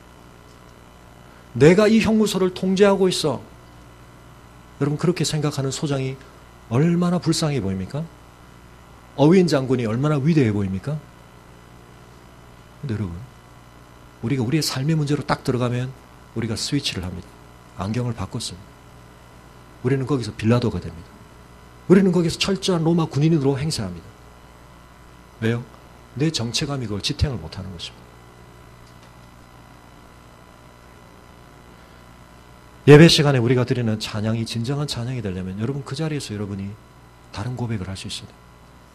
내가 이 형무소를 통제하고 있어. 여러분 그렇게 생각하는 소장이 얼마나 불쌍해 보입니까? 어윈 장군이 얼마나 위대해 보입니까? 근데 여러분 우리가 우리의 삶의 문제로 딱 들어가면 우리가 스위치를 합니다. 안경을 바꿨습니다. 우리는 거기서 빌라도가 됩니다. 우리는 거기서 철저한 로마 군인으로 행세합니다. 왜요? 내 정체감이 그걸 지탱을 못하는 것입니다. 예배 시간에 우리가 드리는 찬양이 진정한 찬양이 되려면 여러분 그 자리에서 여러분이 다른 고백을 할 수 있어야 돼요.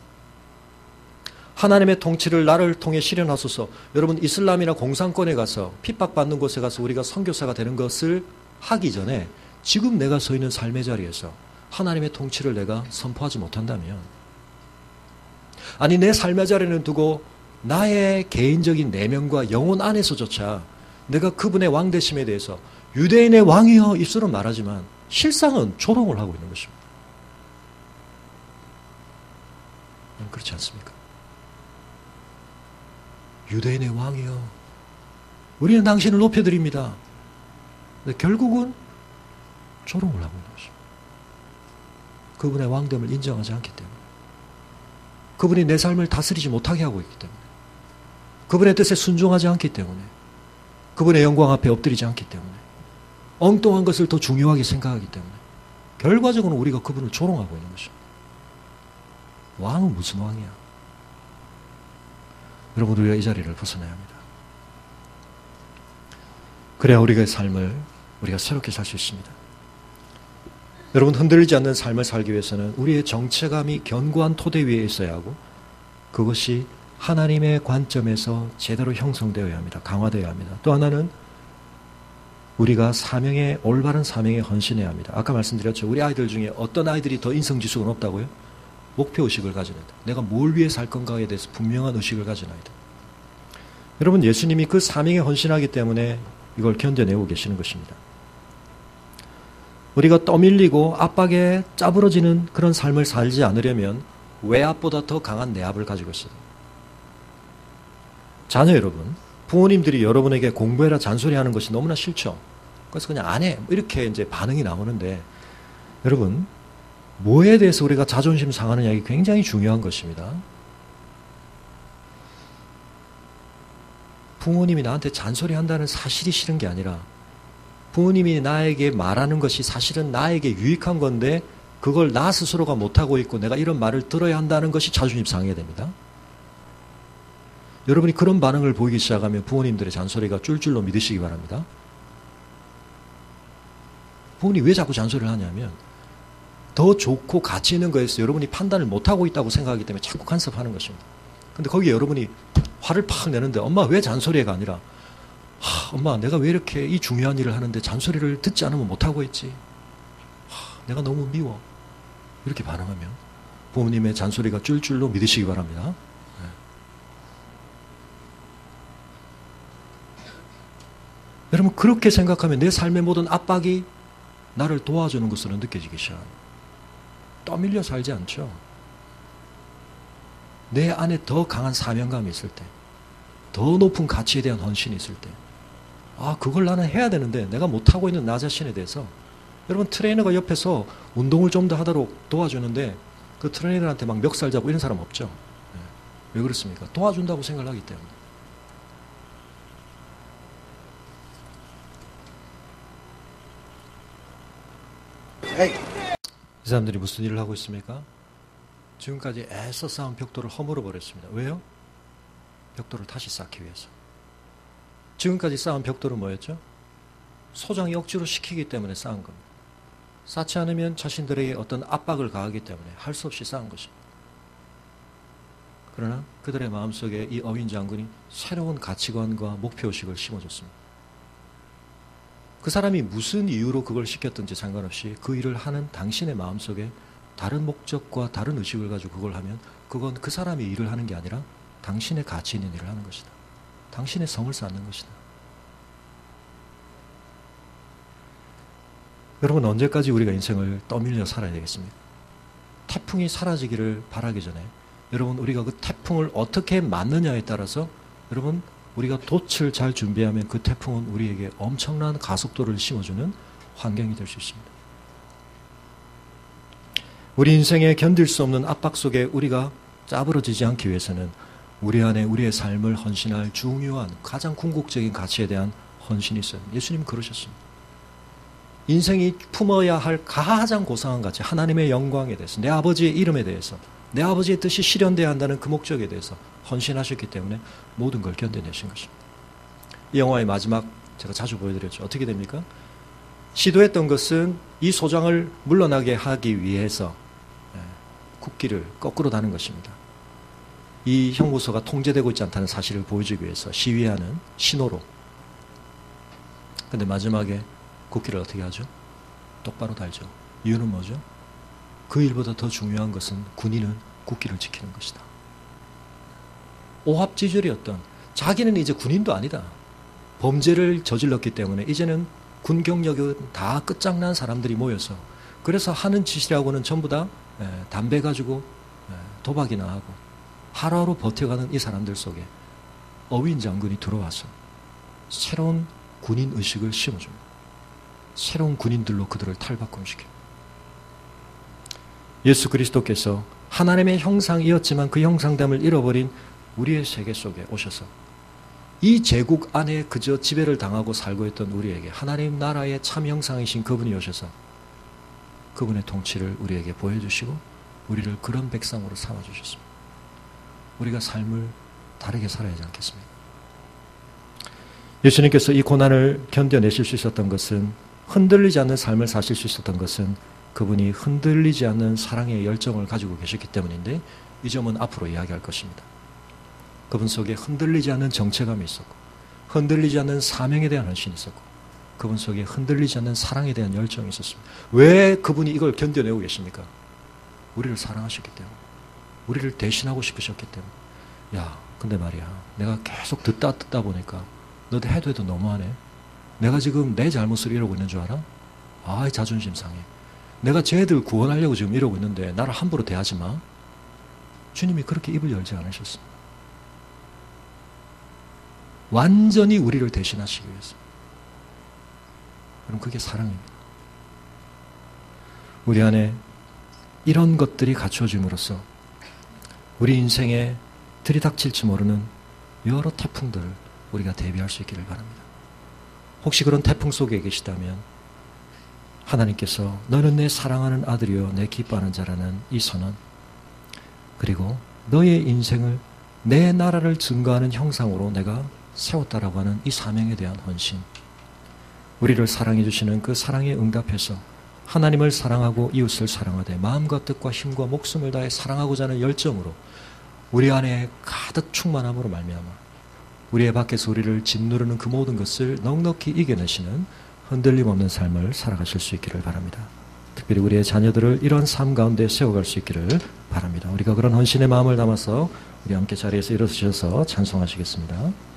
하나님의 통치를 나를 통해 실현하소서. 여러분 이슬람이나 공산권에 가서 핍박받는 곳에 가서 우리가 선교사가 되는 것을 하기 전에 지금 내가 서 있는 삶의 자리에서 하나님의 통치를 내가 선포하지 못한다면, 아니 내 삶의 자리는 두고 나의 개인적인 내면과 영혼 안에서조차 내가 그분의 왕되심에 대해서 유대인의 왕이여 입술은 말하지만 실상은 조롱을 하고 있는 것입니다. 그렇지 않습니까? 유대인의 왕이여 우리는 당신을 높여드립니다. 근데 결국은 조롱을 하고 있는 것입니다. 그분의 왕됨을 인정하지 않기 때문에, 그분이 내 삶을 다스리지 못하게 하고 있기 때문에, 그분의 뜻에 순종하지 않기 때문에 그분의 영광 앞에 엎드리지 않기 때문에, 엉뚱한 것을 더 중요하게 생각하기 때문에 결과적으로 우리가 그분을 조롱하고 있는 것입니다. 왕은 무슨 왕이야? 여러분, 우리가 이 자리를 벗어나야 합니다. 그래야 우리의 삶을 우리가 새롭게 살 수 있습니다. 여러분, 흔들리지 않는 삶을 살기 위해서는 우리의 정체감이 견고한 토대 위에 있어야 하고, 그것이 하나님의 관점에서 제대로 형성되어야 합니다. 강화되어야 합니다. 또 하나는 우리가 사명에, 올바른 사명에 헌신해야 합니다. 아까 말씀드렸죠. 우리 아이들 중에 어떤 아이들이 더 인성지수가 높다고요? 목표의식을 가진 아이들. 내가 뭘 위해 살 건가에 대해서 분명한 의식을 가진 아이들. 여러분, 예수님이 그 사명에 헌신하기 때문에 이걸 견뎌내고 계시는 것입니다. 우리가 떠밀리고 압박에 짜부러지는 그런 삶을 살지 않으려면 외압보다 더 강한 내압을 가지고 있어요. 자녀 여러분, 부모님들이 여러분에게 공부해라 잔소리하는 것이 너무나 싫죠. 그래서 그냥 안 해, 이렇게 이제 반응이 나오는데, 여러분, 뭐에 대해서 우리가 자존심 상하느냐, 이게 굉장히 중요한 것입니다. 부모님이 나한테 잔소리한다는 사실이 싫은 게 아니라, 부모님이 나에게 말하는 것이 사실은 나에게 유익한 건데 그걸 나 스스로가 못하고 있고 내가 이런 말을 들어야 한다는 것이 자존심 상해야 됩니다. 여러분이 그런 반응을 보이기 시작하면 부모님들의 잔소리가 쫄쫄로 믿으시기 바랍니다. 부모님이 왜 자꾸 잔소리를 하냐면 더 좋고 가치 있는 거에서 여러분이 판단을 못하고 있다고 생각하기 때문에 자꾸 간섭하는 것입니다. 근데 거기에 여러분이 화를 팍 내는데 엄마 왜 잔소리가 아니라 하, 엄마 내가 왜 이렇게 이 중요한 일을 하는데 잔소리를 듣지 않으면 못하고 있지. 하, 내가 너무 미워. 이렇게 반응하면 부모님의 잔소리가 쫄쫄로 믿으시기 바랍니다. 네. 여러분, 그렇게 생각하면 내 삶의 모든 압박이 나를 도와주는 것으로 느껴지기 시작합니다. 떠밀려 살지 않죠. 내 안에 더 강한 사명감이 있을 때, 더 높은 가치에 대한 헌신이 있을 때, 아, 그걸 나는 해야 되는데 내가 못하고 있는 나 자신에 대해서, 여러분, 트레이너가 옆에서 운동을 좀 더 하도록 도와주는데 그 트레이너한테 막 멱살 잡고 이런 사람 없죠. 네. 왜 그렇습니까? 도와준다고 생각을 하기 때문에. 이 사람들이 무슨 일을 하고 있습니까? 지금까지 애써 쌓은 벽돌을 허물어 버렸습니다. 왜요? 벽돌을 다시 쌓기 위해서. 지금까지 쌓은 벽돌은 뭐였죠? 소장이 억지로 시키기 때문에 쌓은 겁니다. 쌓지 않으면 자신들에게 어떤 압박을 가하기 때문에 할 수 없이 쌓은 것입니다. 그러나 그들의 마음속에 이 어윈 장군이 새로운 가치관과 목표의식을 심어줬습니다. 그 사람이 무슨 이유로 그걸 시켰든지 상관없이 그 일을 하는 당신의 마음속에 다른 목적과 다른 의식을 가지고 그걸 하면 그건 그 사람이 일을 하는 게 아니라 당신의 가치 있는 일을 하는 것이다. 당신의 성을 쌓는 것이다. 여러분, 언제까지 우리가 인생을 떠밀려 살아야 되겠습니까? 태풍이 사라지기를 바라기 전에 여러분, 우리가 그 태풍을 어떻게 맞느냐에 따라서 여러분, 우리가 돛을 잘 준비하면 그 태풍은 우리에게 엄청난 가속도를 심어주는 환경이 될 수 있습니다. 우리 인생에 견딜 수 없는 압박 속에 우리가 짜부러지지 않기 위해서는 우리 안에 우리의 삶을 헌신할 중요한 가장 궁극적인 가치에 대한 헌신이 있어요. 예수님은 그러셨습니다. 인생이 품어야 할 가장 고상한 가치, 하나님의 영광에 대해서, 내 아버지의 이름에 대해서, 내 아버지의 뜻이 실현되어야 한다는 그 목적에 대해서 헌신하셨기 때문에 모든 걸 견뎌내신 것입니다. 이 영화의 마지막 제가 자주 보여드렸죠. 어떻게 됩니까? 시도했던 것은 이 소장을 물러나게 하기 위해서 국기를 거꾸로 다는 것입니다. 이 형무소가 통제되고 있지 않다는 사실을 보여주기 위해서 시위하는 신호로. 근데 마지막에 국기를 어떻게 하죠? 똑바로 달죠. 이유는 뭐죠? 그 일보다 더 중요한 것은 군인은 국기를 지키는 것이다. 오합지졸이었던, 자기는 이제 군인도 아니다. 범죄를 저질렀기 때문에 이제는 군 경력은 다 끝장난 사람들이 모여서, 그래서 하는 짓이라고는 전부 다 담배 가지고 도박이나 하고 하루하루 버텨가는 이 사람들 속에 어윈 장군이 들어와서 새로운 군인 의식을 심어줍니다. 새로운 군인들로 그들을 탈바꿈시킵니다. 예수 그리스도께서 하나님의 형상이었지만 그 형상됨을 잃어버린 우리의 세계 속에 오셔서 이 제국 안에 그저 지배를 당하고 살고 있던 우리에게 하나님 나라의 참 형상이신 그분이 오셔서 그분의 통치를 우리에게 보여주시고 우리를 그런 백성으로 삼아주셨습니다. 우리가 삶을 다르게 살아야 하지 않겠습니까? 예수님께서 이 고난을 견뎌내실 수 있었던 것은, 흔들리지 않는 삶을 사실 수 있었던 것은 그분이 흔들리지 않는 사랑의 열정을 가지고 계셨기 때문인데, 이 점은 앞으로 이야기할 것입니다. 그분 속에 흔들리지 않는 정체감이 있었고, 흔들리지 않는 사명에 대한 헌신이 있었고, 그분 속에 흔들리지 않는 사랑에 대한 열정이 있었습니다. 왜 그분이 이걸 견뎌내고 계십니까? 우리를 사랑하셨기 때문에, 우리를 대신하고 싶으셨기 때문에. 야, 근데 말이야, 내가 계속 듣다 듣다 보니까 너도 해도 해도 너무하네. 내가 지금 내 잘못을 이러고 있는 줄 알아? 아, 자존심 상해. 내가 쟤들 구원하려고 지금 이러고 있는데 나를 함부로 대하지 마. 주님이 그렇게 입을 열지 않으셨습니다. 완전히 우리를 대신하시기 위해서. 그럼 그게 사랑입니다. 우리 안에 이런 것들이 갖춰짐으로써 우리 인생에 들이닥칠지 모르는 여러 태풍들을 우리가 대비할 수 있기를 바랍니다. 혹시 그런 태풍 속에 계시다면 하나님께서 너는 내 사랑하는 아들이요 내 기뻐하는 자라는 이 선언, 그리고 너의 인생을 내 나라를 증거하는 형상으로 내가 세웠다라고 하는 이 사명에 대한 헌신, 우리를 사랑해 주시는 그 사랑에 응답해서 하나님을 사랑하고 이웃을 사랑하되 마음과 뜻과 힘과 목숨을 다해 사랑하고자 하는 열정으로 우리 안에 가득 충만함으로 말미암아 우리의 밖에서 우리를 짓누르는 그 모든 것을 넉넉히 이겨내시는 흔들림 없는 삶을 살아가실 수 있기를 바랍니다. 특별히 우리의 자녀들을 이런 삶 가운데 세워갈 수 있기를 바랍니다. 우리가 그런 헌신의 마음을 담아서 우리 함께 자리에서 일어서셔서 찬송하시겠습니다.